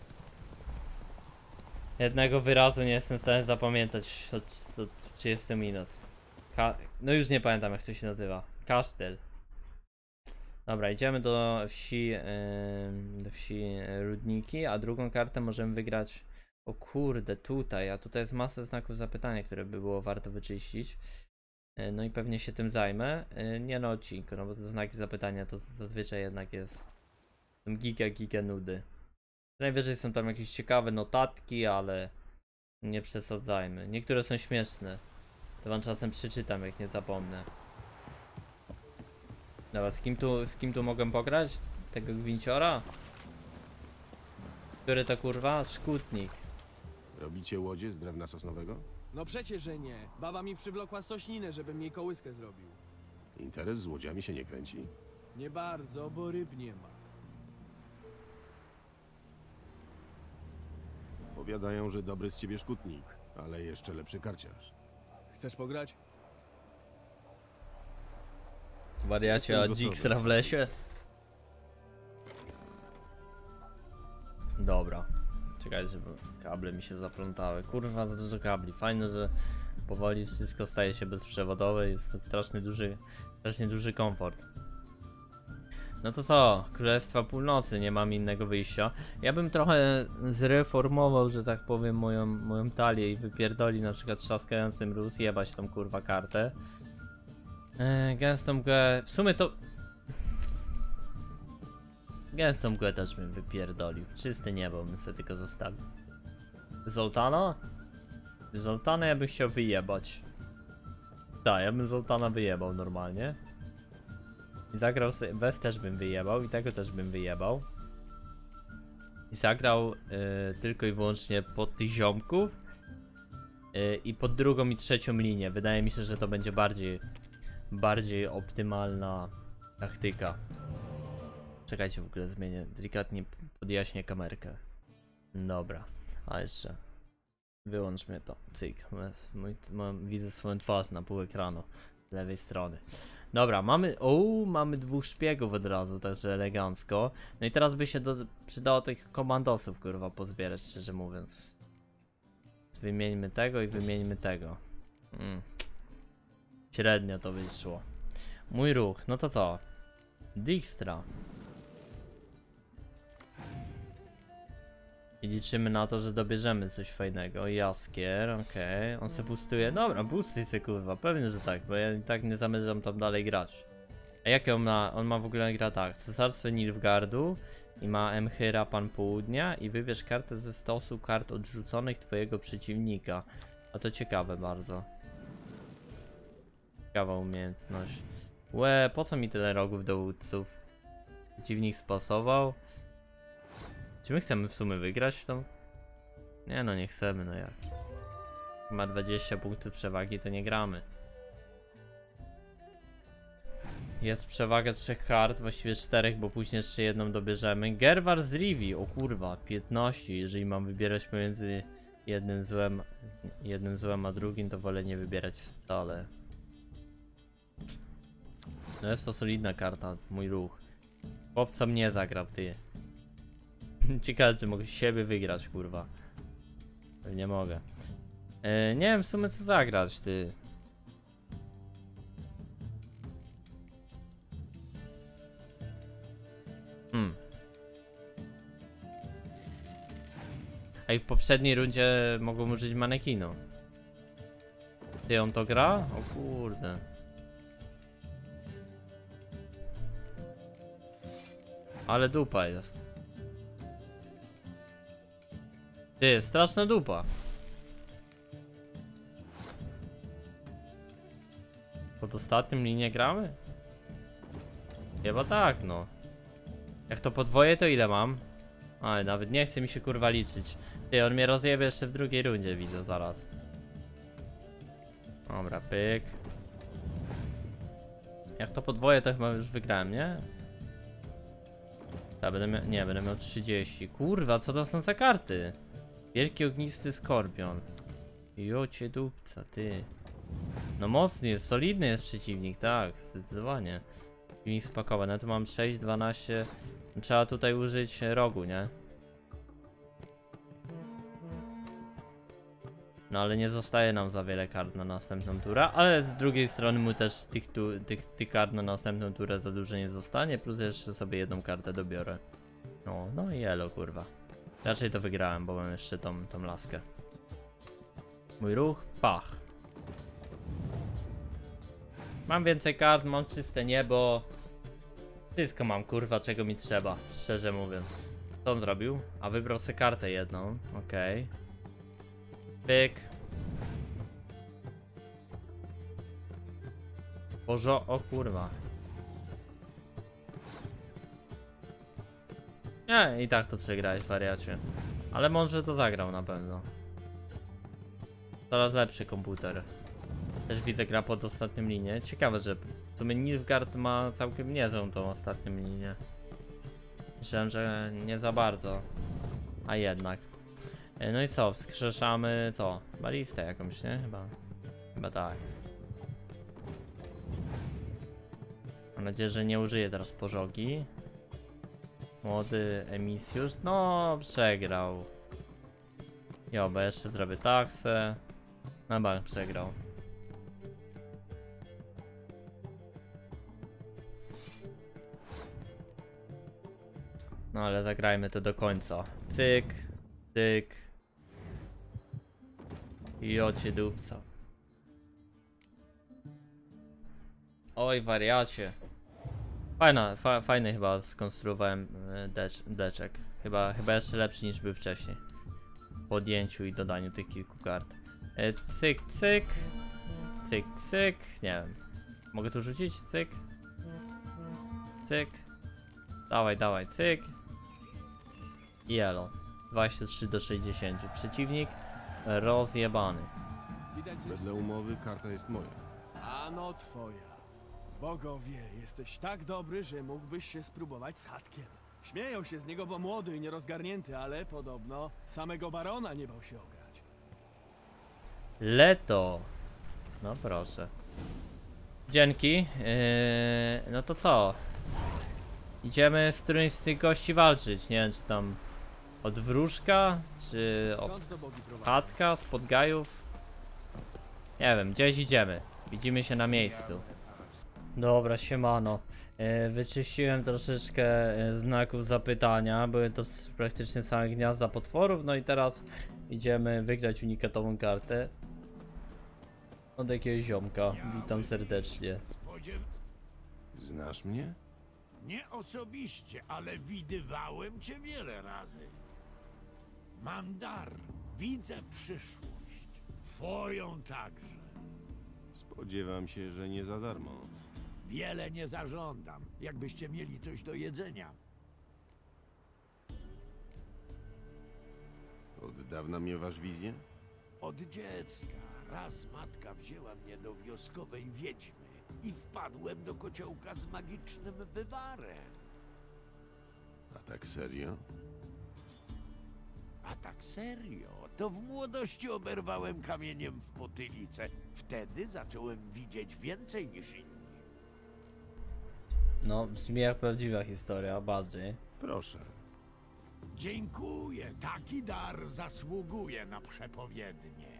Jednego wyrazu nie jestem w stanie zapamiętać od, od trzydziestu minut. Ka no już nie pamiętam, jak to się nazywa. Kasztel. Dobra, idziemy do wsi, yy, do wsi Rudniki, a drugą kartę możemy wygrać. O kurde, tutaj, a tutaj jest masa znaków zapytania, które by było warto wyczyścić. No i pewnie się tym zajmę. Nie na odcinku, no bo te znaki zapytania to zazwyczaj jednak jest giga, giga nudy. Najwyżej są tam jakieś ciekawe notatki, ale nie przesadzajmy. Niektóre są śmieszne. To wam czasem przeczytam, jak nie zapomnę. Dobra, z kim tu, z kim tu mogę pograć? Tego gwinciora? Który to kurwa? Szkutnik. Robicie łodzie z drewna sosnowego? No przecież, że nie. Baba mi przywlokła sośninę, żebym jej kołyskę zrobił. Interes z łodziami się nie kręci. Nie bardzo, bo ryb nie ma. Powiadają, że dobry z ciebie szkutnik, ale jeszcze lepszy karciarz. Chcesz pograć? Wariacie, a Jestem gotowy. Jigstra w lesie? Dobra. Czekajcie, bo kable mi się zaplątały. Kurwa, za dużo kabli. Fajne, że powoli wszystko staje się bezprzewodowe. Jest to strasznie duży, strasznie duży komfort. No to co? Królestwa Północy, nie mam innego wyjścia. Ja bym trochę zreformował, że tak powiem, moją, moją talię i wypierdoli na przykład trzaskającym Rus, jebać tą kurwa kartę. Eee, gęstą mgłę... W sumie to... Gęstą mgłę też bym wypierdolił. Czyste niebo bym sobie tylko zostawił. Zoltana? Zoltana ja bym chciał wyjebać. Tak, ja bym Zoltana wyjebał normalnie. I zagrał sobie... Wes też bym wyjebał i tego też bym wyjebał. I zagrał y, tylko i wyłącznie pod tych ziomków. Y, I pod drugą i trzecią linię. Wydaje mi się, że to będzie bardziej... Bardziej optymalna taktyka. Czekajcie, w ogóle zmienię, delikatnie podjaśnię kamerkę. Dobra, a jeszcze wyłącz mnie to, cyk, mój, mam, widzę swoją twarz na pół ekranu z lewej strony. Dobra, mamy, o, mamy dwóch szpiegów od razu, także elegancko. No i teraz by się do, przydało tych komandosów, kurwa, pozbierać, szczerze mówiąc. Wymieńmy tego i wymieńmy tego. Mm. Średnio to wyszło. Mój ruch, no to co? Dijkstra. I liczymy na to, że dobierzemy coś fajnego. Jaskier, okej. Okay. On se boostuje. Dobra, boostuj se kurwa. Pewnie, że tak, bo ja i tak nie zamierzam tam dalej grać. A jakie on ma? On ma w ogóle gra tak. Cesarstwo Nilfgaardu i ma Emhyra, Pan Południa i wybierz kartę ze stosu kart odrzuconych twojego przeciwnika. A to ciekawe bardzo. Ciekawa umiejętność. Łe, po co mi tyle rogów dowódców? Przeciwnik spasował. Czy my chcemy w sumie wygrać tą? Nie no, nie chcemy, no jak. Ma dwadzieścia punktów przewagi, to nie gramy. Jest przewaga trzech kart, właściwie czterech, bo później jeszcze jedną dobierzemy. Gerwar z Rivi, o kurwa, piętnaście. Jeżeli mam wybierać pomiędzy jednym złem, jednym złem a drugim, to wolę nie wybierać wcale. No jest to solidna karta, mój ruch. Chłopca mnie zagrał, ty. Ciekawe, czy mogę siebie wygrać, kurwa. Nie mogę. E, nie wiem w sumie co zagrać, ty. Hmm. A i w poprzedniej rundzie mogłem użyć manekinu. Ty, on to gra? O kurde. Ale dupa jest. Ty, straszna dupa. Pod ostatnim linię gramy? Chyba tak, no. Jak to podwoję, to ile mam? Ale nawet nie chce mi się kurwa liczyć. Ty, on mnie rozjebie jeszcze w drugiej rundzie, widzę zaraz. Dobra, pyk. Jak to podwoję, to chyba już wygrałem, nie? Tak, będę miał, nie, będę miał trzydzieści. Kurwa, co to są za karty? Wielki ognisty skorpion. Jocie dupca, ty. No mocny jest, solidny jest przeciwnik, tak, zdecydowanie. Przeciwnik spakowany, no tu mam sześć, dwanaście. Trzeba tutaj użyć rogu, nie? No ale nie zostaje nam za wiele kart na następną turę, ale z drugiej strony mu też tych, tu, tych, tych kart na następną turę za dużo nie zostanie, plus jeszcze sobie jedną kartę dobiorę. No, no i elo kurwa. Raczej to wygrałem, bo mam jeszcze tą, tą laskę. Mój ruch, pach. Mam więcej kart, mam czyste niebo. Wszystko mam kurwa, czego mi trzeba, szczerze mówiąc. Co on zrobił? A wybrał sobie kartę jedną, okej. Okay. Pyk. Bożo, o kurwa. Nie, i tak to przegrałeś, wariacie. Ale mądrze to zagrał na pewno. Coraz lepszy komputer. Też widzę, gra pod ostatnią linię. Ciekawe, że w sumie Nilfgaard ma całkiem niezłą tą ostatnią linię. Myślałem, że nie za bardzo. A jednak. No i co? Wskrzeszamy co? Balistę jakąś, nie? Chyba. Chyba tak. Mam nadzieję, że nie użyję teraz pożogi. Młody Emisiusz. No, przegrał. Jo, bo jeszcze zrobię taksę. Na bank przegrał. No ale zagrajmy to do końca. Cyk, cyk. I ocie dupca. Oj, wariacie. Fajna, fa, fajny chyba skonstruowałem decz, deczek. Chyba, chyba jeszcze lepszy niż był wcześniej. W podjęciu i dodaniu tych kilku kart. E, cyk, cyk. Cyk, cyk. Nie wiem. Mogę tu rzucić? Cyk. Cyk. Dawaj, dawaj, cyk. I elo. dwadzieścia trzy do sześćdziesięciu. Przeciwnik rozjebany. Wedle umowy karta jest moja. Ano twoja. Bogowie, jesteś tak dobry, że mógłbyś się spróbować z chatkiem. Śmieją się z niego, bo młody i nierozgarnięty, ale podobno samego barona nie bał się ograć. Leto. No proszę. Dzięki. Yy, no to co? Idziemy z którymś z tych gości walczyć. Nie wiem, czy tam od wróżka, czy od chatka, spod gajów. Nie wiem, gdzieś idziemy. Widzimy się na miejscu. Dobra, siemano. E, Wyczyściłem troszeczkę e, znaków zapytania. Były to s- praktycznie same gniazda potworów. No i teraz idziemy wygrać unikatową kartę od jakiegoś ziomka. Witam serdecznie. Spodziew... Znasz mnie? Nie osobiście, ale widywałem cię wiele razy. Mam dar, widzę przyszłość. Twoją także. Spodziewam się, że nie za darmo. Wiele nie zażądam, jakbyście mieli coś do jedzenia. Od dawna miewasz wizję? Od dziecka raz matka wzięła mnie do wioskowej wiedźmy i wpadłem do kociołka z magicznym wywarem. A tak serio? A tak serio, to w młodości oberwałem kamieniem w potylicę. Wtedy zacząłem widzieć więcej niż inni. No, brzmi jak prawdziwa historia, bardziej. Proszę. Dziękuję, taki dar zasługuje na przepowiednie.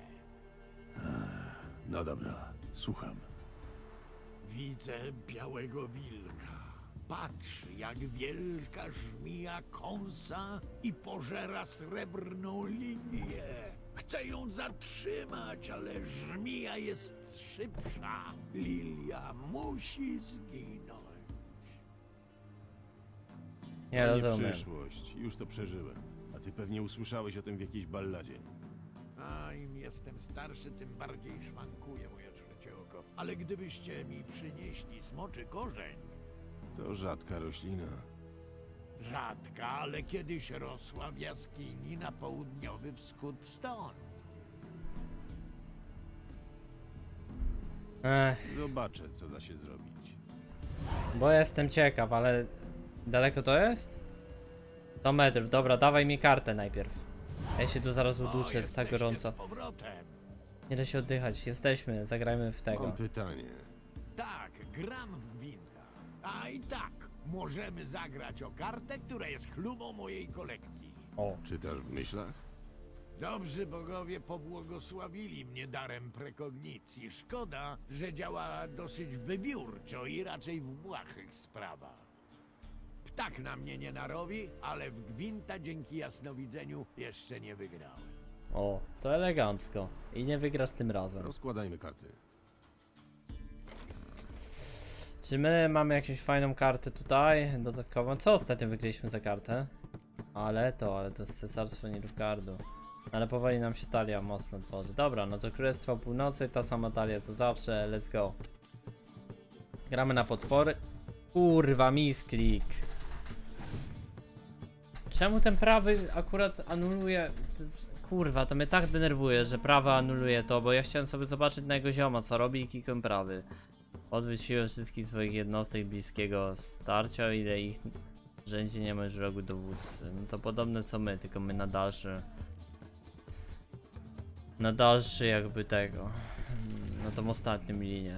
No dobra, słucham. Widzę białego wilka. Patrzy, jak wielka żmija kąsa i pożera srebrną linię. Chcę ją zatrzymać, ale żmija jest szybsza. Lilia musi zginąć. Nie To nie rozumiem. przyszłość, już to przeżyłem. A ty pewnie usłyszałeś o tym w jakiejś balladzie. A im jestem starszy, tym bardziej szwankuje moje trzecie oko. Ale gdybyście mi przynieśli smoczy korzeń, To rzadka roślina. rzadka, ale kiedyś rosła w jaskini na południowy wschód stąd. Ech, Zobaczę, co da się zrobić. bo jestem ciekaw, ale daleko to jest? sto metrów, dobra, dawaj mi kartę najpierw. Ja się tu zaraz O, uduszę, jest tak jesteście gorąco. z powrotem. Nie da się oddychać, jesteśmy, zagrajmy w tego. Mam pytanie. Tak, gram w gwinta. A i tak, możemy zagrać o kartę, która jest chlubą mojej kolekcji. O, Czytasz w myślach? Dobrzy bogowie pobłogosławili mnie darem prekognicji. Szkoda, że działa dosyć wybiórczo i raczej w błahych sprawach. Ptak na mnie nie narobi, ale w gwinta dzięki jasnowidzeniu jeszcze nie wygrałem. o, to elegancko. I nie wygra z tym razem. Rozkładajmy karty. Czy my mamy jakąś fajną kartę tutaj, dodatkową? Co ostatnio wygraliśmy za kartę? Ale to, ale to jest Cesarstwo Nilfgaardu. Ale powoli nam się talia mocno tworzy. Dobra, no to Królestwo Północy, ta sama talia co zawsze, let's go. Gramy na potwory. Kurwa, misklik. Czemu ten prawy akurat anuluje? Kurwa, to mnie tak denerwuje, że prawy anuluje to, bo ja chciałem sobie zobaczyć na jego zioma, co robi i klikłem prawy. Odbyć siłę wszystkich swoich jednostek bliskiego starcia, o ile ich rzędzie nie masz rogu dowódcy. No to podobne co my, tylko my na dalszy. Na dalszy jakby tego. Na tą ostatnią linię.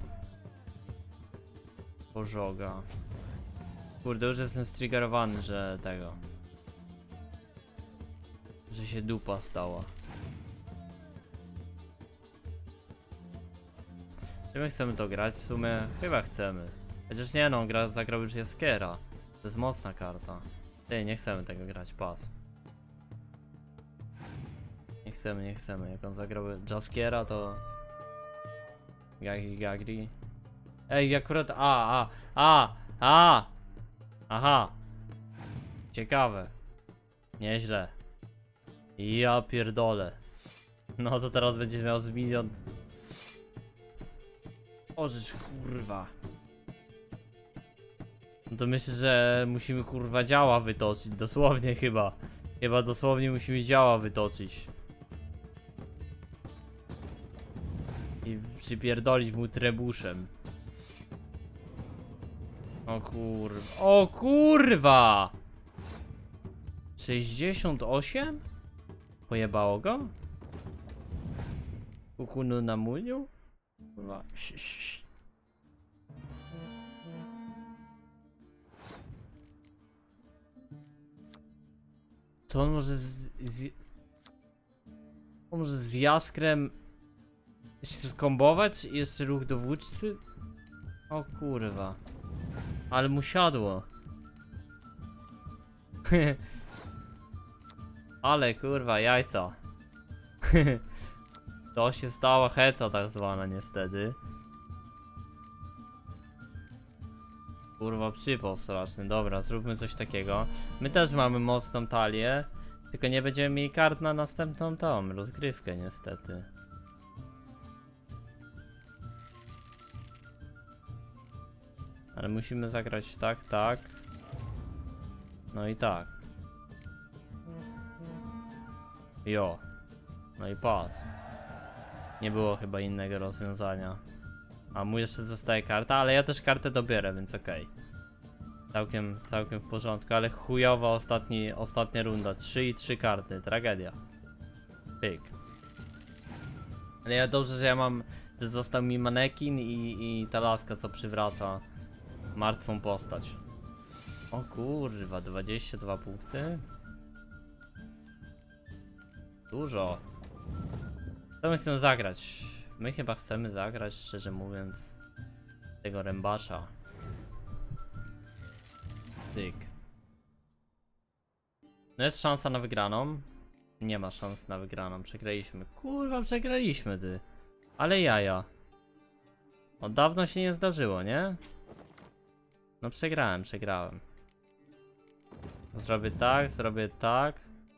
Pożoga. Kurde, już jestem striggerowany, że tego. Że się dupa stała. Czy my chcemy to grać? W sumie chyba chcemy. Chociaż nie no, gra, zagrał już Jaskiera. To jest mocna karta. Ty, nie chcemy tego grać, pas. Nie chcemy, nie chcemy. Jak on zagrał Jaskiera, to... Gagri, Gagri. Ej, akurat... A, a, a, a! Aha! Ciekawe. Nieźle. Ja pierdolę. No to teraz będziesz miał z milion... Ożycz, kurwa. No to myślę, że musimy kurwa działa wytoczyć, dosłownie chyba. Chyba dosłownie musimy działa wytoczyć. I przypierdolić mu trebuszem. O kurwa. O kurwa! sześćdziesiąt osiem? Pojebało go? Kukunu na muniu? Kurwa. ś- ś- To on może z, z... On może z Jaskrem się skombować i jeszcze ruch dowódcy? O kurwa. Ale mu siadło. Ale kurwa, jajca. To się stała heca tak zwana niestety. Kurwa, przypał straszny. Dobra, zróbmy coś takiego. My też mamy mocną talię. Tylko nie będziemy mieli kart na następną tą rozgrywkę niestety. Ale musimy zagrać tak, tak. No i tak. Jo. No i pas. Nie było chyba innego rozwiązania. A mu jeszcze zostaje karta, ale ja też kartę dobiorę, więc okej. Okay. Całkiem, całkiem w porządku, ale chujowa ostatni, ostatnia runda. trzy i trzy karty, tragedia. Pyk. Ale ja dobrze, że ja mam, że został mi manekin i, i ta laska, co przywraca martwą postać. O kurwa, dwadzieścia dwa punkty. Dużo. Co my chcemy zagrać? My chyba chcemy zagrać, szczerze mówiąc, tego rębasza. Tyk. No jest szansa na wygraną. Nie ma szans na wygraną, przegraliśmy. Kurwa, przegraliśmy ty. Ale jaja. Od dawno się nie zdarzyło, nie? No przegrałem, przegrałem. Zrobię tak, zrobię tak.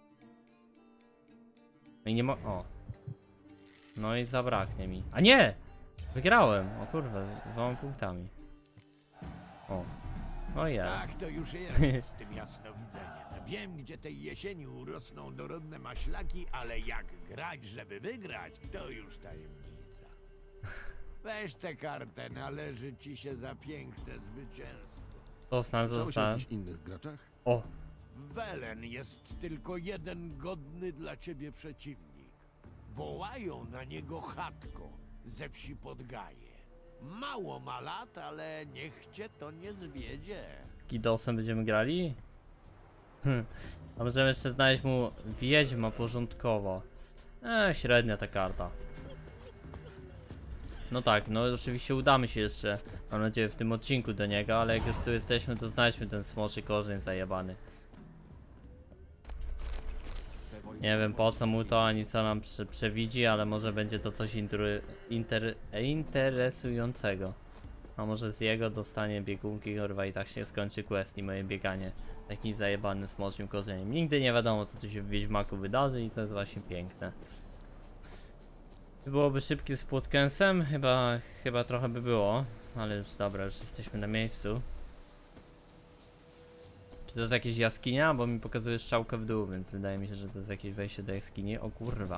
No i nie mo... O. No i zabraknie mi. A nie! Wygrałem! O kurwa, dwoma punktami. O. O ja. Tak to już jest z tym jasnowidzeniem. Wiem, gdzie tej jesieni urosną dorodne maślaki, ale jak grać, żeby wygrać, to już tajemnica. Weź tę kartę, należy ci się za piękne zwycięstwo. Zostań, Słyszałeś o zostań. jakichś innych graczach? O. W Welen jest tylko jeden godny dla ciebie przeciwnik. Wołają na niego Chatko ze wsi Podgaje. Mało ma lat, ale niech cię to nie zwiedzie. Z Kidosem będziemy grali? Hm. A możemy jeszcze znaleźć mu wiedźma porządkowo. Eee, średnia ta karta. No tak, no oczywiście udamy się jeszcze, mam nadzieję, w tym odcinku do niego, ale jak już tu jesteśmy, to znajdźmy ten smoczy korzeń zajebany. Nie wiem po co mu to, ani co nam prze przewidzi, ale może będzie to coś inter inter interesującego. A może z jego dostanie biegunki, kurwa, i tak się skończy quest i moje bieganie takim zajebanym smoczym korzeniem. Nigdy nie wiadomo, co tu się w Wiedźmaku wydarzy i to jest właśnie piękne. Byłoby szybkie z Płotkensem? Chyba, chyba trochę by było, ale już dobra, już jesteśmy na miejscu. Czy to jest jakieś jaskinia? Bo mi pokazuje strzałkę w dół, więc wydaje mi się, że to jest jakieś wejście do jaskini. O kurwa.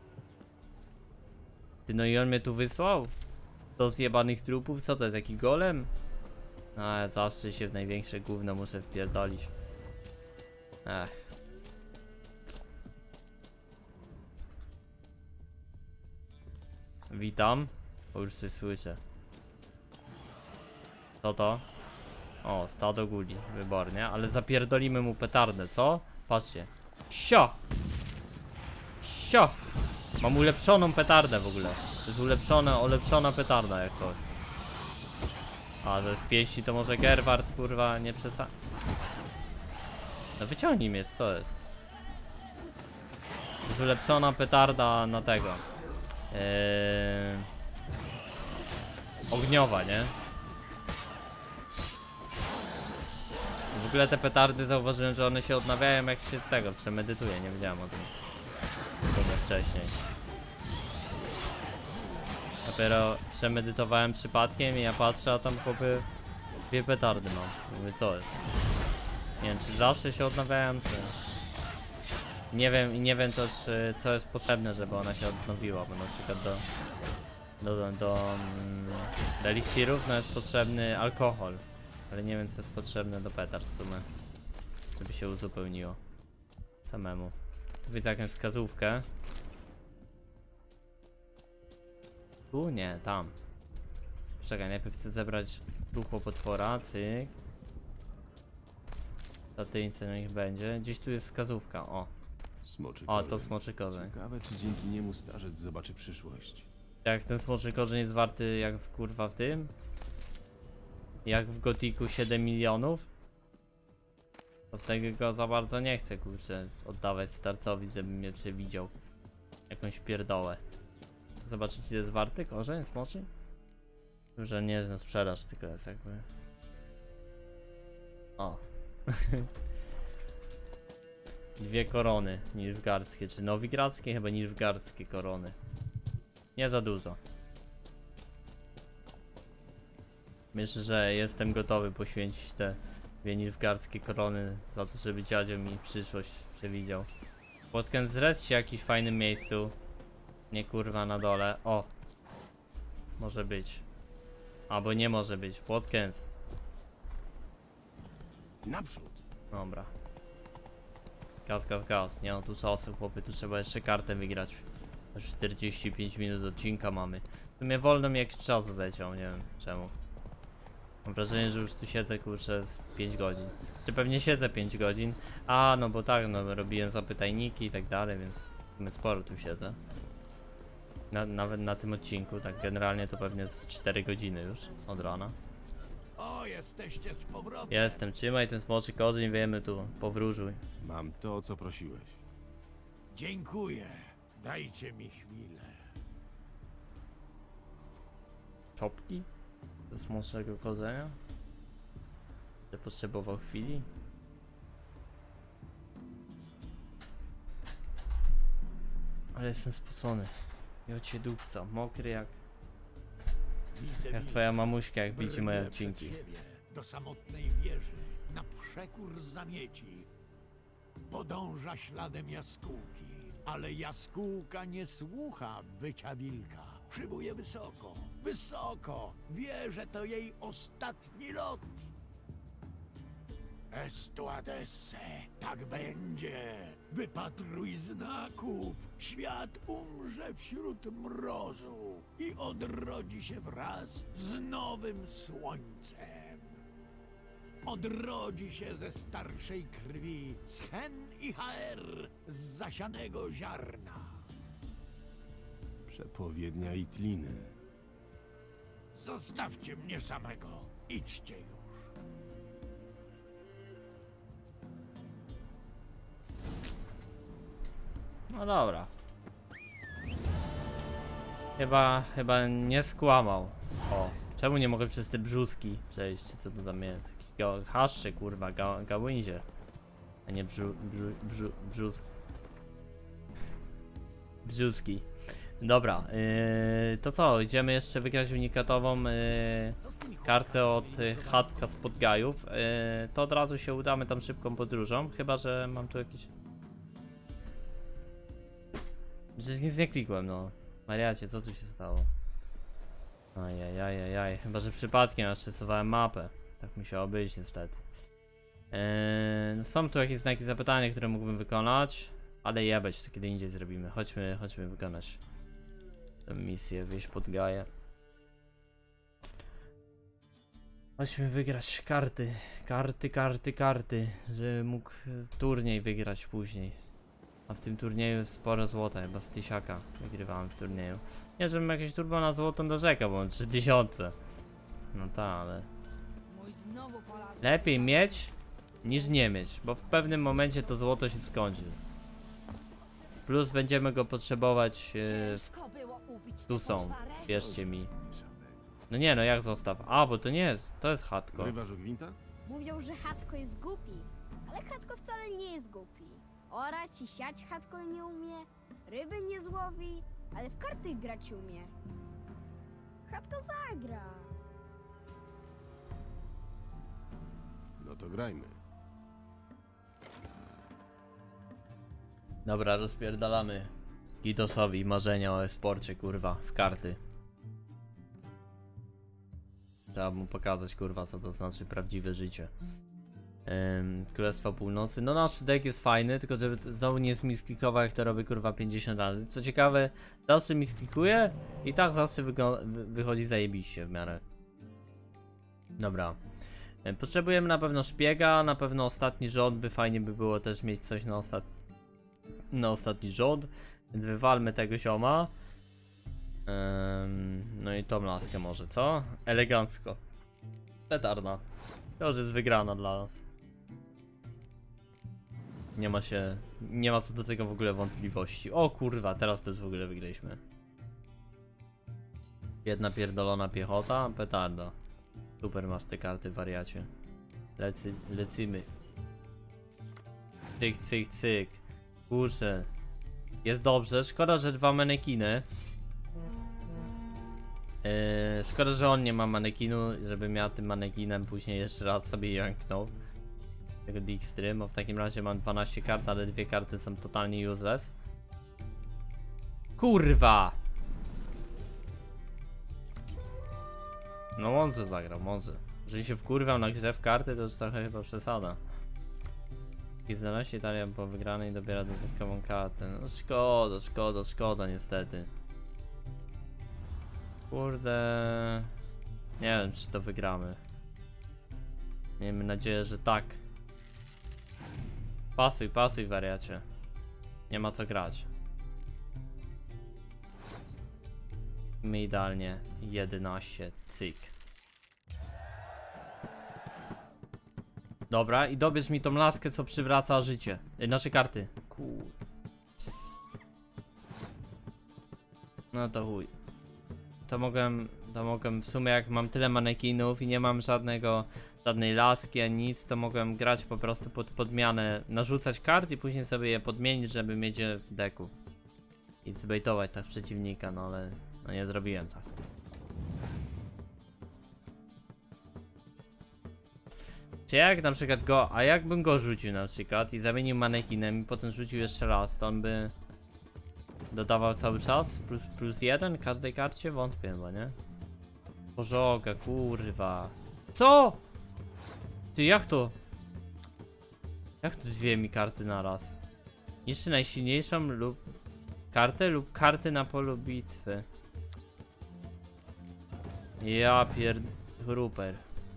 Ty, no i on mnie tu wysłał? Do zjebanych trupów? Co to jest, jakiś golem? No, ja zawsze się w największe gówno muszę wpierdolić. Ech. Witam. Bo już coś słyszę. Co to? O, stado guli, wybornie, ale zapierdolimy mu petardę, co? Patrzcie. Sio! Sio! Mam ulepszoną petardę w ogóle. To jest ulepszona, ulepszona petarda jak coś. A, że z pięści to może Gerward, kurwa, nie przesa... No wyciągnij mnie, co jest? To jest ulepszona petarda na tego. Eee... Ogniowa, nie? W ogóle te petardy zauważyłem, że one się odnawiają jak się tego przemedytuje, nie wiedziałem o tym. Tylko wcześniej. Dopiero przemedytowałem przypadkiem i ja patrzę, a tam chłopy dwie petardy mam. Mówię, co jest? Nie wiem, czy zawsze się odnawiają, czy... Nie wiem i nie wiem też, co jest potrzebne, żeby ona się odnowiła, bo na przykład do... Do, do, do, mm, do eliksirów no jest potrzebny alkohol. Ale nie wiem, co jest potrzebne do petard w sumie, żeby się uzupełniło samemu. Tu widzę jakąś wskazówkę. Tu? Nie, tam. Czekaj, najpierw chcę zebrać ruchło potwora, cyk. Na tyńce niech będzie. Gdzieś tu jest wskazówka, o. Smoczy O, korzeń. to smoczy korzeń. Ciekawe, czy dzięki niemu starzec zobaczy przyszłość. Jak ten smoczy korzeń jest warty jak w kurwa w tym? jak w Gotiku siedem milionów, to wtedy go za bardzo nie chcę, kurczę, oddawać starcowi, żeby mnie przewidział jakąś pierdołę. Zobaczycie, ile jest warty korzeń smoczy? Że nie jest na sprzedaż, tylko jest jakby... O. Dwie korony nilfgaardzkie, czy nowigradzkie? Chyba nilfgaardzkie korony. Nie za dużo. Myślę, że jestem gotowy poświęcić te dwie nilfgaardzkie korony za to, żeby dziadzio mi przyszłość przewidział. Płotken, zreć się w jakimś fajnym miejscu. Nie kurwa na dole. O! Może być. Albo nie może być. Płotken. Naprzód. Dobra. Gaz, gaz, gaz. Nie no, tu czasu, chłopy, tu trzeba jeszcze kartę wygrać. Już czterdzieści pięć minut odcinka mamy. W sumie wolno mi jakiś czas zleciał, nie wiem czemu. Mam wrażenie, że już tu siedzę, kurczę, z pięć godzin. Czy pewnie siedzę pięć godzin? A, no bo tak, no robiłem zapytajniki i tak dalej, więc w sumie sporo tu siedzę. Na, nawet na tym odcinku, tak generalnie to pewnie z cztery godziny już od rana. O, jesteście z powrotem. Jestem, trzymaj ten smoczy korzeń, wiemy tu, powróżuj. Mam to, o co prosiłeś. Dziękuję. Dajcie mi chwilę. Czopki? Ze smoczego korzenia? Że potrzebował chwili? Ale jestem spocony. I od się dupca, mokry jak... Widzę Jak wilka. twoja mamuśka, jak widzi moje Brnę przed odcinki. siebie, do samotnej wieży, na przekór zamieci. Podąża śladem jaskółki, ale jaskółka nie słucha wycia wilka. Szybuje wysoko, wysoko, wie, że to jej ostatni lot. Estuadesse, tak będzie. Wypatruj znaków. Świat umrze wśród mrozu i odrodzi się wraz z nowym słońcem. Odrodzi się ze starszej krwi, z Hen i Haer, z zasianego ziarna. Przepowiednia i tliny. Zostawcie mnie samego. Idźcie już. No dobra. Chyba, chyba nie skłamał. O, czemu nie mogę przez te brzuski przejść? Co to tam jest? Jakiś ga haszcze, kurwa, ga gałęzie. A nie brzu, brzu, brzu, brzus. Brzuski. Dobra, yy, to co? Idziemy jeszcze wygrać unikatową yy, kartę od yy, chatka spod gajów. Yy, to od razu się udamy tam szybką podróżą. Chyba że mam tu jakieś... Przecież nic nie klikłem, no. Mariacie, co tu się stało? Ajajajajaj, chyba że przypadkiem odstosowałem mapę. Tak musiało być niestety. Eee, są tu jakieś znaki zapytania, które mógłbym wykonać, ale jebać, to kiedy indziej zrobimy. Chodźmy, chodźmy wykonać tę misję, wyjść pod gaję. Chodźmy wygrać karty, karty, karty, karty, żeby mógł turniej wygrać później. A w tym turnieju jest sporo złota, chyba z tysiaka wygrywałem w turnieju. Nie, żebym jakieś turbo na złoto narzekał, bo mam trzy tysiące. No tak, ale... Mój znowu polazł. Lepiej mieć niż nie mieć, bo w pewnym momencie to złoto się skończy. Plus będziemy go potrzebować... Yy, Ciężko było ubić tu tę są, potwarę. wierzcie mi. No nie, no jak zostaw? A, bo to nie jest, to jest chatko. Rywarz u gwinta? Mówią, że chatko jest głupi, ale chatko wcale nie jest głupi. Orać i siać chatko nie umie, ryby nie złowi, ale w karty grać umie. Chatko zagra. No to grajmy. Dobra, rozpierdalamy Gidosowi marzenia o e-sporcie, kurwa, w karty. Trzeba mu pokazać, kurwa, co to znaczy prawdziwe życie. Ym, Królestwo Północy. No nasz deck jest fajny, tylko żeby znowu nie zmiskikował, jak to robi, kurwa, pięćdziesiąt razy. Co ciekawe, zawsze misklikuje i tak zawsze wy wychodzi zajebiście w miarę. Dobra. Ym, Potrzebujemy na pewno szpiega, na pewno ostatni rząd, by fajnie by było też mieć coś na, ostat na ostatni rząd. Więc wywalmy tego zioma. Ym, no i tą laskę może, co? Elegancko. Petarda. To już jest wygrana dla nas. Nie ma się... Nie ma co do tego w ogóle wątpliwości. O kurwa, teraz to już w ogóle wygraliśmy. Jedna pierdolona piechota, petarda. Super masz te karty, wariacie. Lecy, lecimy. Cyk, cyk, cyk. Kurczę. Jest dobrze, szkoda, że dwa manekiny. Yy, szkoda, że on nie ma manekinu, żeby miał tym manekinem później jeszcze raz sobie jąknął tego Dijkstry, bo w takim razie mam dwanaście kart, ale dwie karty są totalnie useless. Kurwa! No Monze zagrał, Monze. Jeżeli się wkurwiał na grze w karty, to już trochę chyba przesada. I znaleźć Italia po wygranej dobiera dodatkową kartę. No szkoda, szkoda, szkoda niestety. Kurde... Nie wiem, czy to wygramy. Miejmy nadzieję, że tak. Pasuj, pasuj, wariacie. Nie ma co grać. My idealnie jedenaście, cyk. Dobra, i dobierz mi tą laskę, co przywraca życie. Yy, nasze karty. Kur... No to chuj. To mogłem, to mogłem w sumie, jak mam tyle manekinów i nie mam żadnego, żadnej laski ani nic, to mogłem grać po prostu pod podmianę, narzucać kart i później sobie je podmienić, żeby mieć je w deku. I zbejtować tak przeciwnika, no ale no nie zrobiłem tak. Czy jak na przykład go, a jakbym go rzucił na przykład i zamienił manekinem i potem rzucił jeszcze raz, to on by dodawał cały czas? Plus, plus jeden każdej karcie? Wątpię chyba, nie? Bożoga, kurwa. Co? Ty, jak to? Jak to dwie mi karty naraz? Jeszcze najsilniejszą lub kartę lub karty na polu bitwy. Ja pierd... Ruper.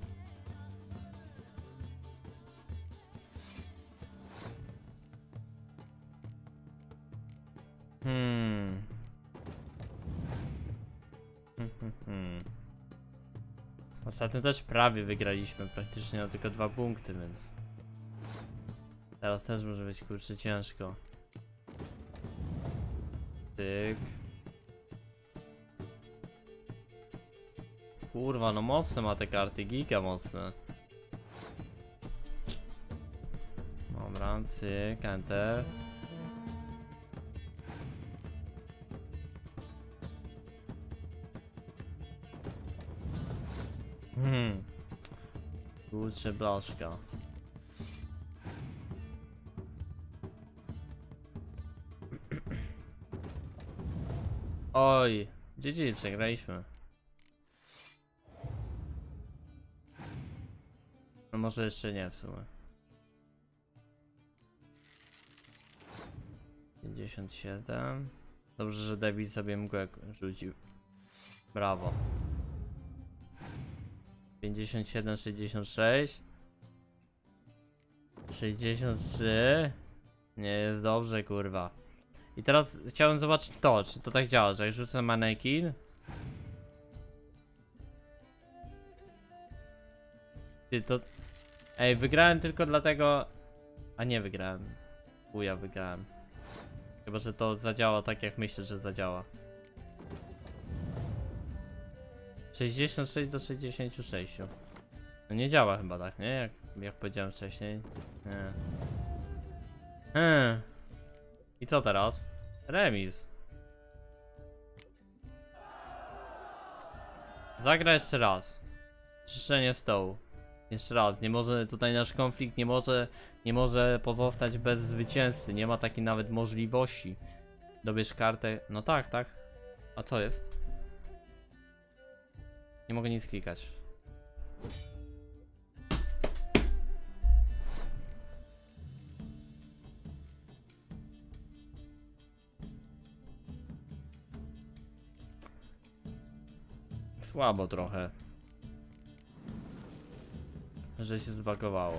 Hmm. Hmm, hmm, hmm. Ostatnio też prawie wygraliśmy, praktycznie na tylko dwa punkty, więc teraz też może być kurczę ciężko. Tyk. Kurwa, no mocne ma te karty, giga mocne. Dobra, cyk, enter. Hmm. Kurczę, blaszka. Oj, G G, przegraliśmy. No może jeszcze nie w sumie. pięćdziesiąt siedem. Dobrze, że David sobie mgłę rzucił. Brawo. pięćdziesiąt siedem, sześćdziesiąt sześć. sześćdziesiąt trzy. Nie jest dobrze, kurwa. I teraz chciałem zobaczyć to, czy to tak działa, że jak rzucę manekin. Ty to... Ej, wygrałem tylko dlatego... A nie wygrałem. Uja, wygrałem. Chyba, że to zadziała tak, jak myślę, że zadziała. sześćdziesiąt sześć do sześćdziesięciu sześciu. No nie działa chyba tak, nie? Jak, jak powiedziałem wcześniej. Nie. Hmm. I co teraz? Remis. Zagra jeszcze raz. Czyszczenie stołu. Jeszcze raz. Nie może tutaj nasz konflikt nie może nie może pozostać bez zwycięzcy. Nie ma takiej nawet możliwości. Dobierz kartę. No tak, tak. A co jest? Nie mogę nic klikać. Słabo trochę. Że się zbagowało.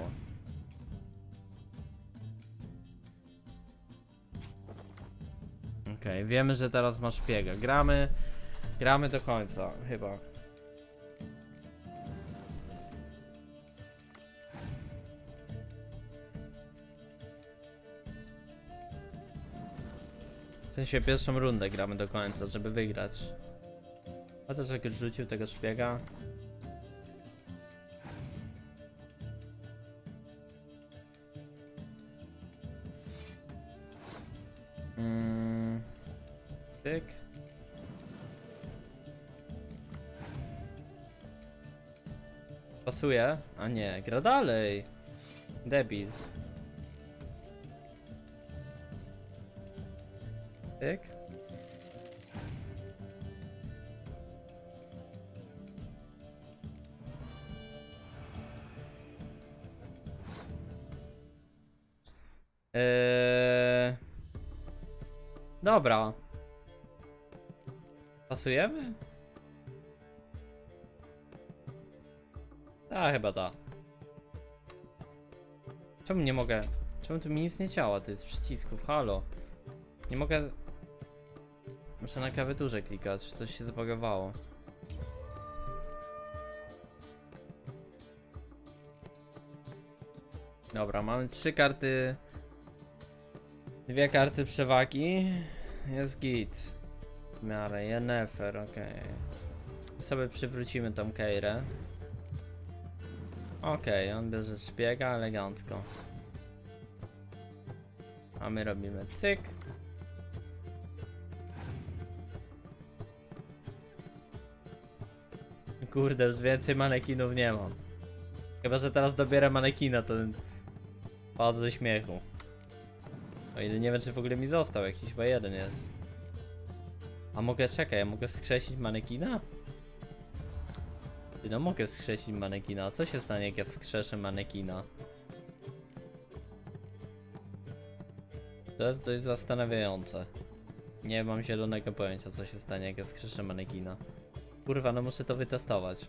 Okej, okay, wiemy, że teraz masz szpiega. Gramy. Gramy do końca, chyba. W sensie pierwszą rundę gramy do końca, żeby wygrać. Chociaż jak już rzucił tego szpiega. Mm. Tyk. Pasuje? A nie, gra dalej. Debil. Tyk. Eee... Dobra. Pasujemy? A, chyba da. Czemu nie mogę? Czemu tu mi nic nie działa? To jest przycisków, halo. Nie mogę... Muszę na klawiaturze klikać, coś się zabagowało. Dobra, mamy trzy karty. Dwie karty przewagi. Jest git. W miarę, Yennefer, okej. Okay. Sobie przywrócimy tą Keirę. Okej, okay, on bierze szpiega elegancko. A my robimy cyk. Kurde, już więcej manekinów nie mam. Chyba że teraz dobierę manekina, to padł ze śmiechu. O ile nie wiem, czy w ogóle mi został, jakiś chyba jeden jest. A mogę, czekaj, ja mogę wskrzesić manekina? No mogę wskrzesić manekina, a co się stanie, jak ja wskrzeszę manekina? To jest dość zastanawiające. Nie mam zielonego pojęcia, co się stanie, jak ja wskrzeszę manekina. Kurwa, no muszę to wytestować.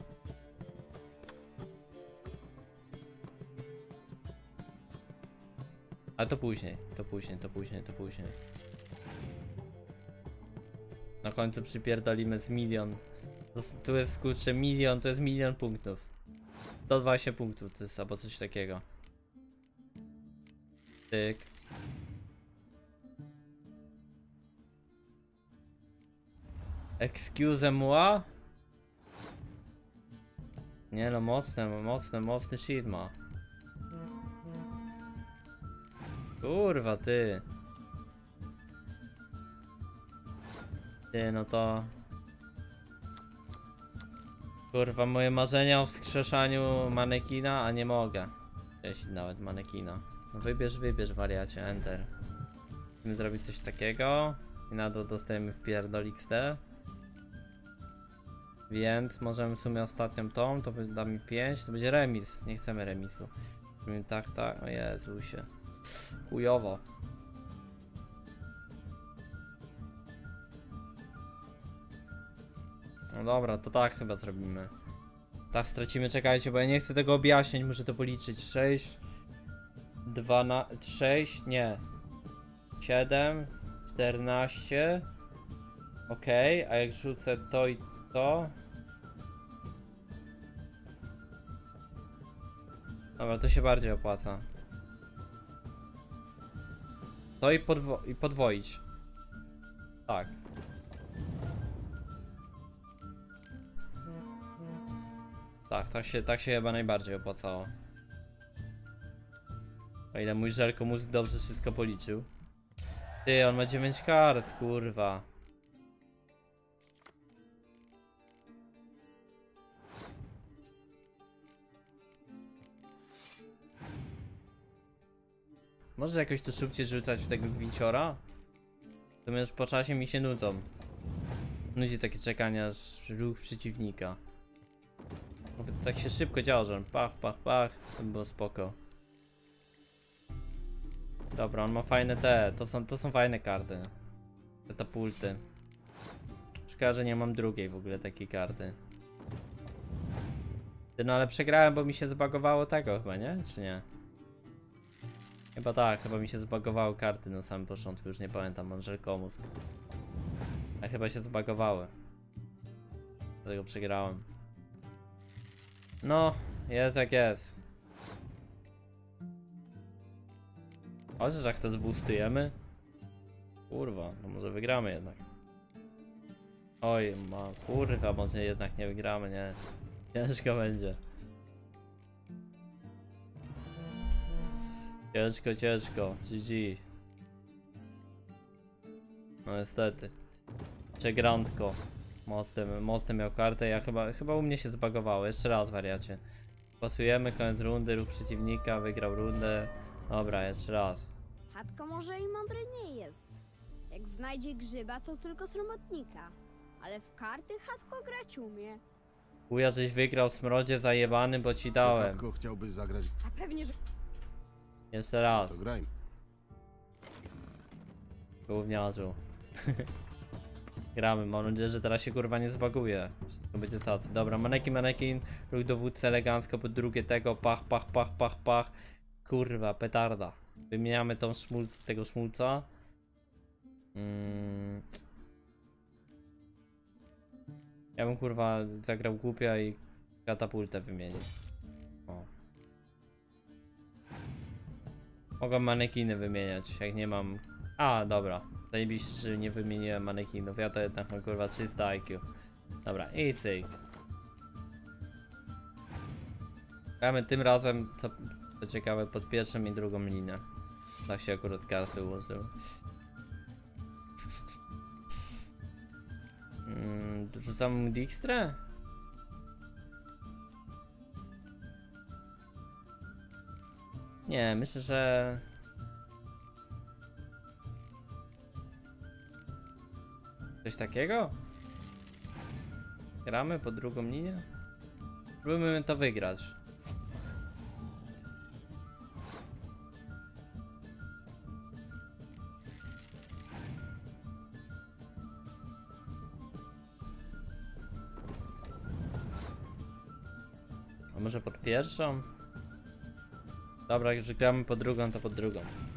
A to później, to później, to później, to później. Na końcu przypierdolimy z milion. Tu jest kurczę milion, to jest milion punktów. sto dwadzieścia punktów to jest albo coś takiego. Tyk. Excuse moi? Nie no, mocne, mocne, mocny shit ma. Kurwa ty. Ty no to... Kurwa, moje marzenia o wskrzeszaniu manekina, a nie mogę. Jeśli nawet manekina. No wybierz, wybierz wariacie, enter. Musimy zrobić coś takiego. I na to dostajemy w pierdol X D. Więc możemy w sumie ostatnią tą, to da mi pięć, to będzie remis. Nie chcemy remisu. Robimy tak, tak, o Jezusie. Chujowo. No dobra, to tak chyba zrobimy. Tak stracimy, czekajcie, bo ja nie chcę tego objaśnić, muszę to policzyć. sześć, dwa na... sześć, nie. siedem, czternaście. Okej, okay, a jak rzucę to i to... Dobra, to się bardziej opłaca. To i, podwo i podwoić. Tak. Tak, tak się, tak się chyba najbardziej opłacało. O ile mój żelko mózg dobrze wszystko policzył. Ty, on ma dziewięć kart, kurwa. Może jakoś tu szybciej rzucać w tego gwinciora? To już po czasie mi się nudzą. Nudzi takie czekania, aż ruch przeciwnika. Jakby to tak się szybko działa, że on pach, pach, pach, to by było spoko. Dobra, on ma fajne te, to są, to są fajne karty. Katapulty. Szkoda, że nie mam drugiej w ogóle takiej karty. No ale przegrałem, bo mi się zbagowało tego chyba, nie? Czy nie? Chyba tak, chyba mi się zbagowały karty na samym początku, już nie pamiętam, mam żelkomus. A chyba się zbagowały. Dlatego przegrałem. No, jest jak jest. Chociaż jak to zboostujemy. Kurwa, no może wygramy jednak. Oj, ma kurwa, może jednak nie wygramy, nie. Ciężko będzie. Ciężko, ciężko. G G. No niestety. Przegrantko. Mostem, mostem miał kartę, ja chyba, chyba u mnie się zbagowało. Jeszcze raz, wariacie. Pasujemy, koniec rundy, ruch przeciwnika, wygrał rundę. Dobra, jeszcze raz. Chatko może i mądry nie jest. Jak znajdzie grzyba, to tylko sromotnika. Ale w karty Chatko grać umie. Chuja, żeś wygrał w smrodzie zajebany, bo ci Czy dałem. Chatko chciałbyś zagrać? A pewnie, że... Jeszcze raz. To grajmy. Gówniarzu. Gramy, mam nadzieję, że teraz się kurwa nie zbaguje. Wszystko będzie cacy. Dobra, manekin, manekin, ruch dowódcy elegancko, po drugie tego, pach, pach, pach, pach, pach. Kurwa, petarda. Wymieniamy tą szmulc, tego szmulca. Mm. Ja bym kurwa zagrał głupia i katapultę wymienić. O. Mogę manekiny wymieniać, jak nie mam... A, dobra. Zajebiście, że nie wymieniłem manekinów. Ja to jednak mam kurwa trzysta I Q. Dobra, i cyk. Gramy tym razem, co, co ciekawe, pod pierwszą i drugą linię. Tak się akurat karty ułożyły. Mm, rzucam mu Dijkstrę? Nie, myślę, że... Coś takiego? Gramy po drugą linię? Próbujmy to wygrać. A może pod pierwszą? Dobra, jak już gramy po drugą, to pod drugą.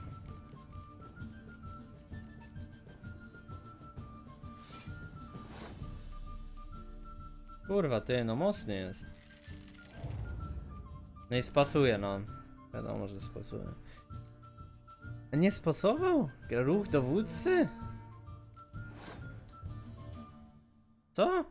Kurwa, ty, no mocny jest. No i spasuje, no. Wiadomo, że spasuje. A nie spasował? Ruch dowódcy? Co?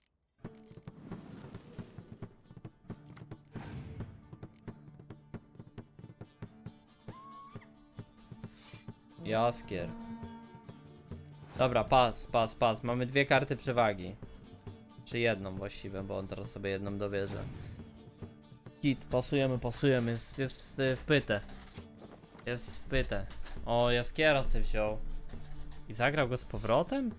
Jaskier. Dobra, pas, pas, pas. Mamy dwie karty przewagi. Czy jedną właściwie, bo on teraz sobie jedną dowierze. Kit, pasujemy, pasujemy. Jest, jest y, wpyte. Jest wpyte. O, Jaskiera sobie wziął. I zagrał go z powrotem?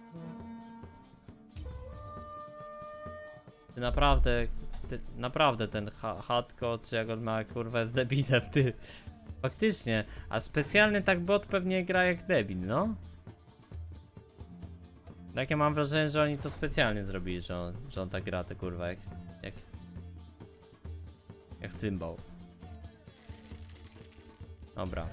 Ty naprawdę, ty, naprawdę ten ha Chatko, czy jak on ma, kurwa, jest debilem, ty. Faktycznie, a specjalnie tak bot pewnie gra jak debil, no. Tak, ja mam wrażenie, że oni to specjalnie zrobili, że on, że on tak gra, te kurwa, jak, jak, jak cymbał. Dobra.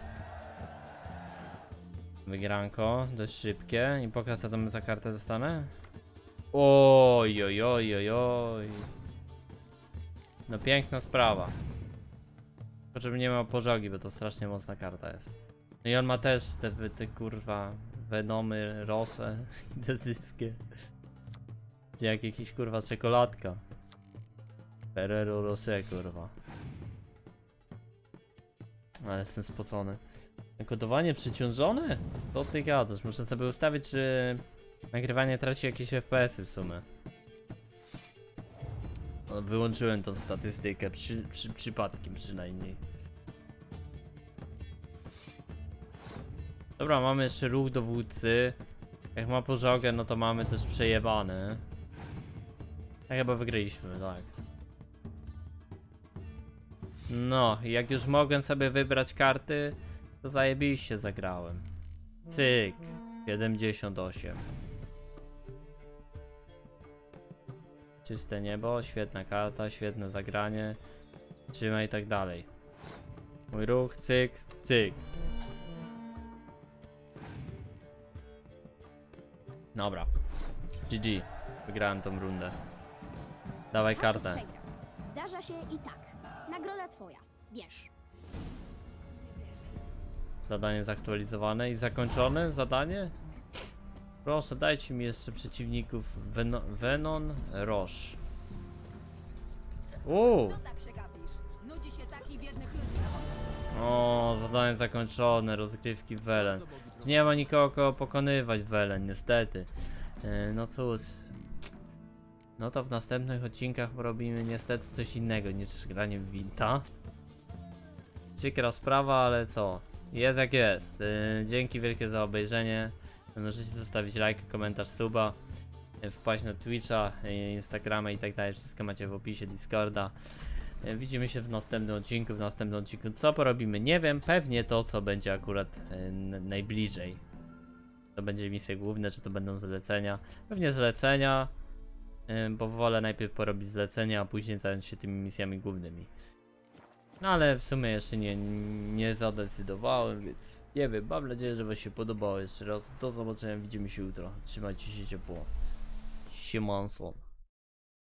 Wygranko, dość szybkie. I pokaż, co tam za kartę dostanę. Oj, oj, oj, oj, oj. No piękna sprawa. Tylko żeby nie miał pożogi, bo to strasznie mocna karta jest. No i on ma też te, te kurwa Venomy, Rosę i te wszystkie. Gdzie jak jakiś kurwa czekoladka. Ferrero Rocher, kurwa. Ale jestem spocony. Kodowanie przeciążone? Co ty gadasz? Muszę sobie ustawić, czy nagrywanie traci jakieś F P S-y w sumie. No, wyłączyłem tą statystykę, przy, przy, przypadkiem przynajmniej. Dobra, mamy jeszcze ruch dowódcy. Jak ma pożogę, no to mamy też przejebane. Ja chyba wygraliśmy, tak. No, jak już mogłem sobie wybrać karty, to zajebiście zagrałem. Cyk, siedemdziesiąt osiem. Czyste niebo, świetna karta, świetne zagranie. Trzymaj i tak dalej. Mój ruch, cyk, cyk. Dobra. G G. Wygrałem tą rundę. Dawaj Chatko kartę. przegrał. Zdarza się i tak. Nagroda twoja. Bierz. Zadanie zaktualizowane i zakończone zadanie? Proszę, dajcie mi jeszcze przeciwników. Veno Venon Roche. Uuu! Co tak się gapisz? Nudzi się takich biednych ludzi na wojnie. O, zadanie zakończone, rozgrywki Welen. Nie ma nikogo kogo pokonywać Welen, niestety. Yy, no cóż. No to w następnych odcinkach robimy niestety coś innego niż granie w Wilta. Przykra sprawa, ale co? Jest jak jest. Yy, dzięki wielkie za obejrzenie. Możecie zostawić like, komentarz, suba. Yy, wpaść na Twitcha, yy, Instagrama i tak dalej. Wszystko macie w opisie, Discorda. Widzimy się w następnym odcinku, w następnym odcinku co porobimy, nie wiem, pewnie to co będzie akurat y, najbliżej. To będzie misje główne, czy to będą zlecenia, pewnie zlecenia, y, bo wolę najpierw porobić zlecenia, a później zająć się tymi misjami głównymi. No ale w sumie jeszcze nie, nie zadecydowałem, więc nie wiem, mam nadzieję, że wam się podobało jeszcze raz. Do zobaczenia, widzimy się jutro, trzymajcie się ciepło. Siemanso.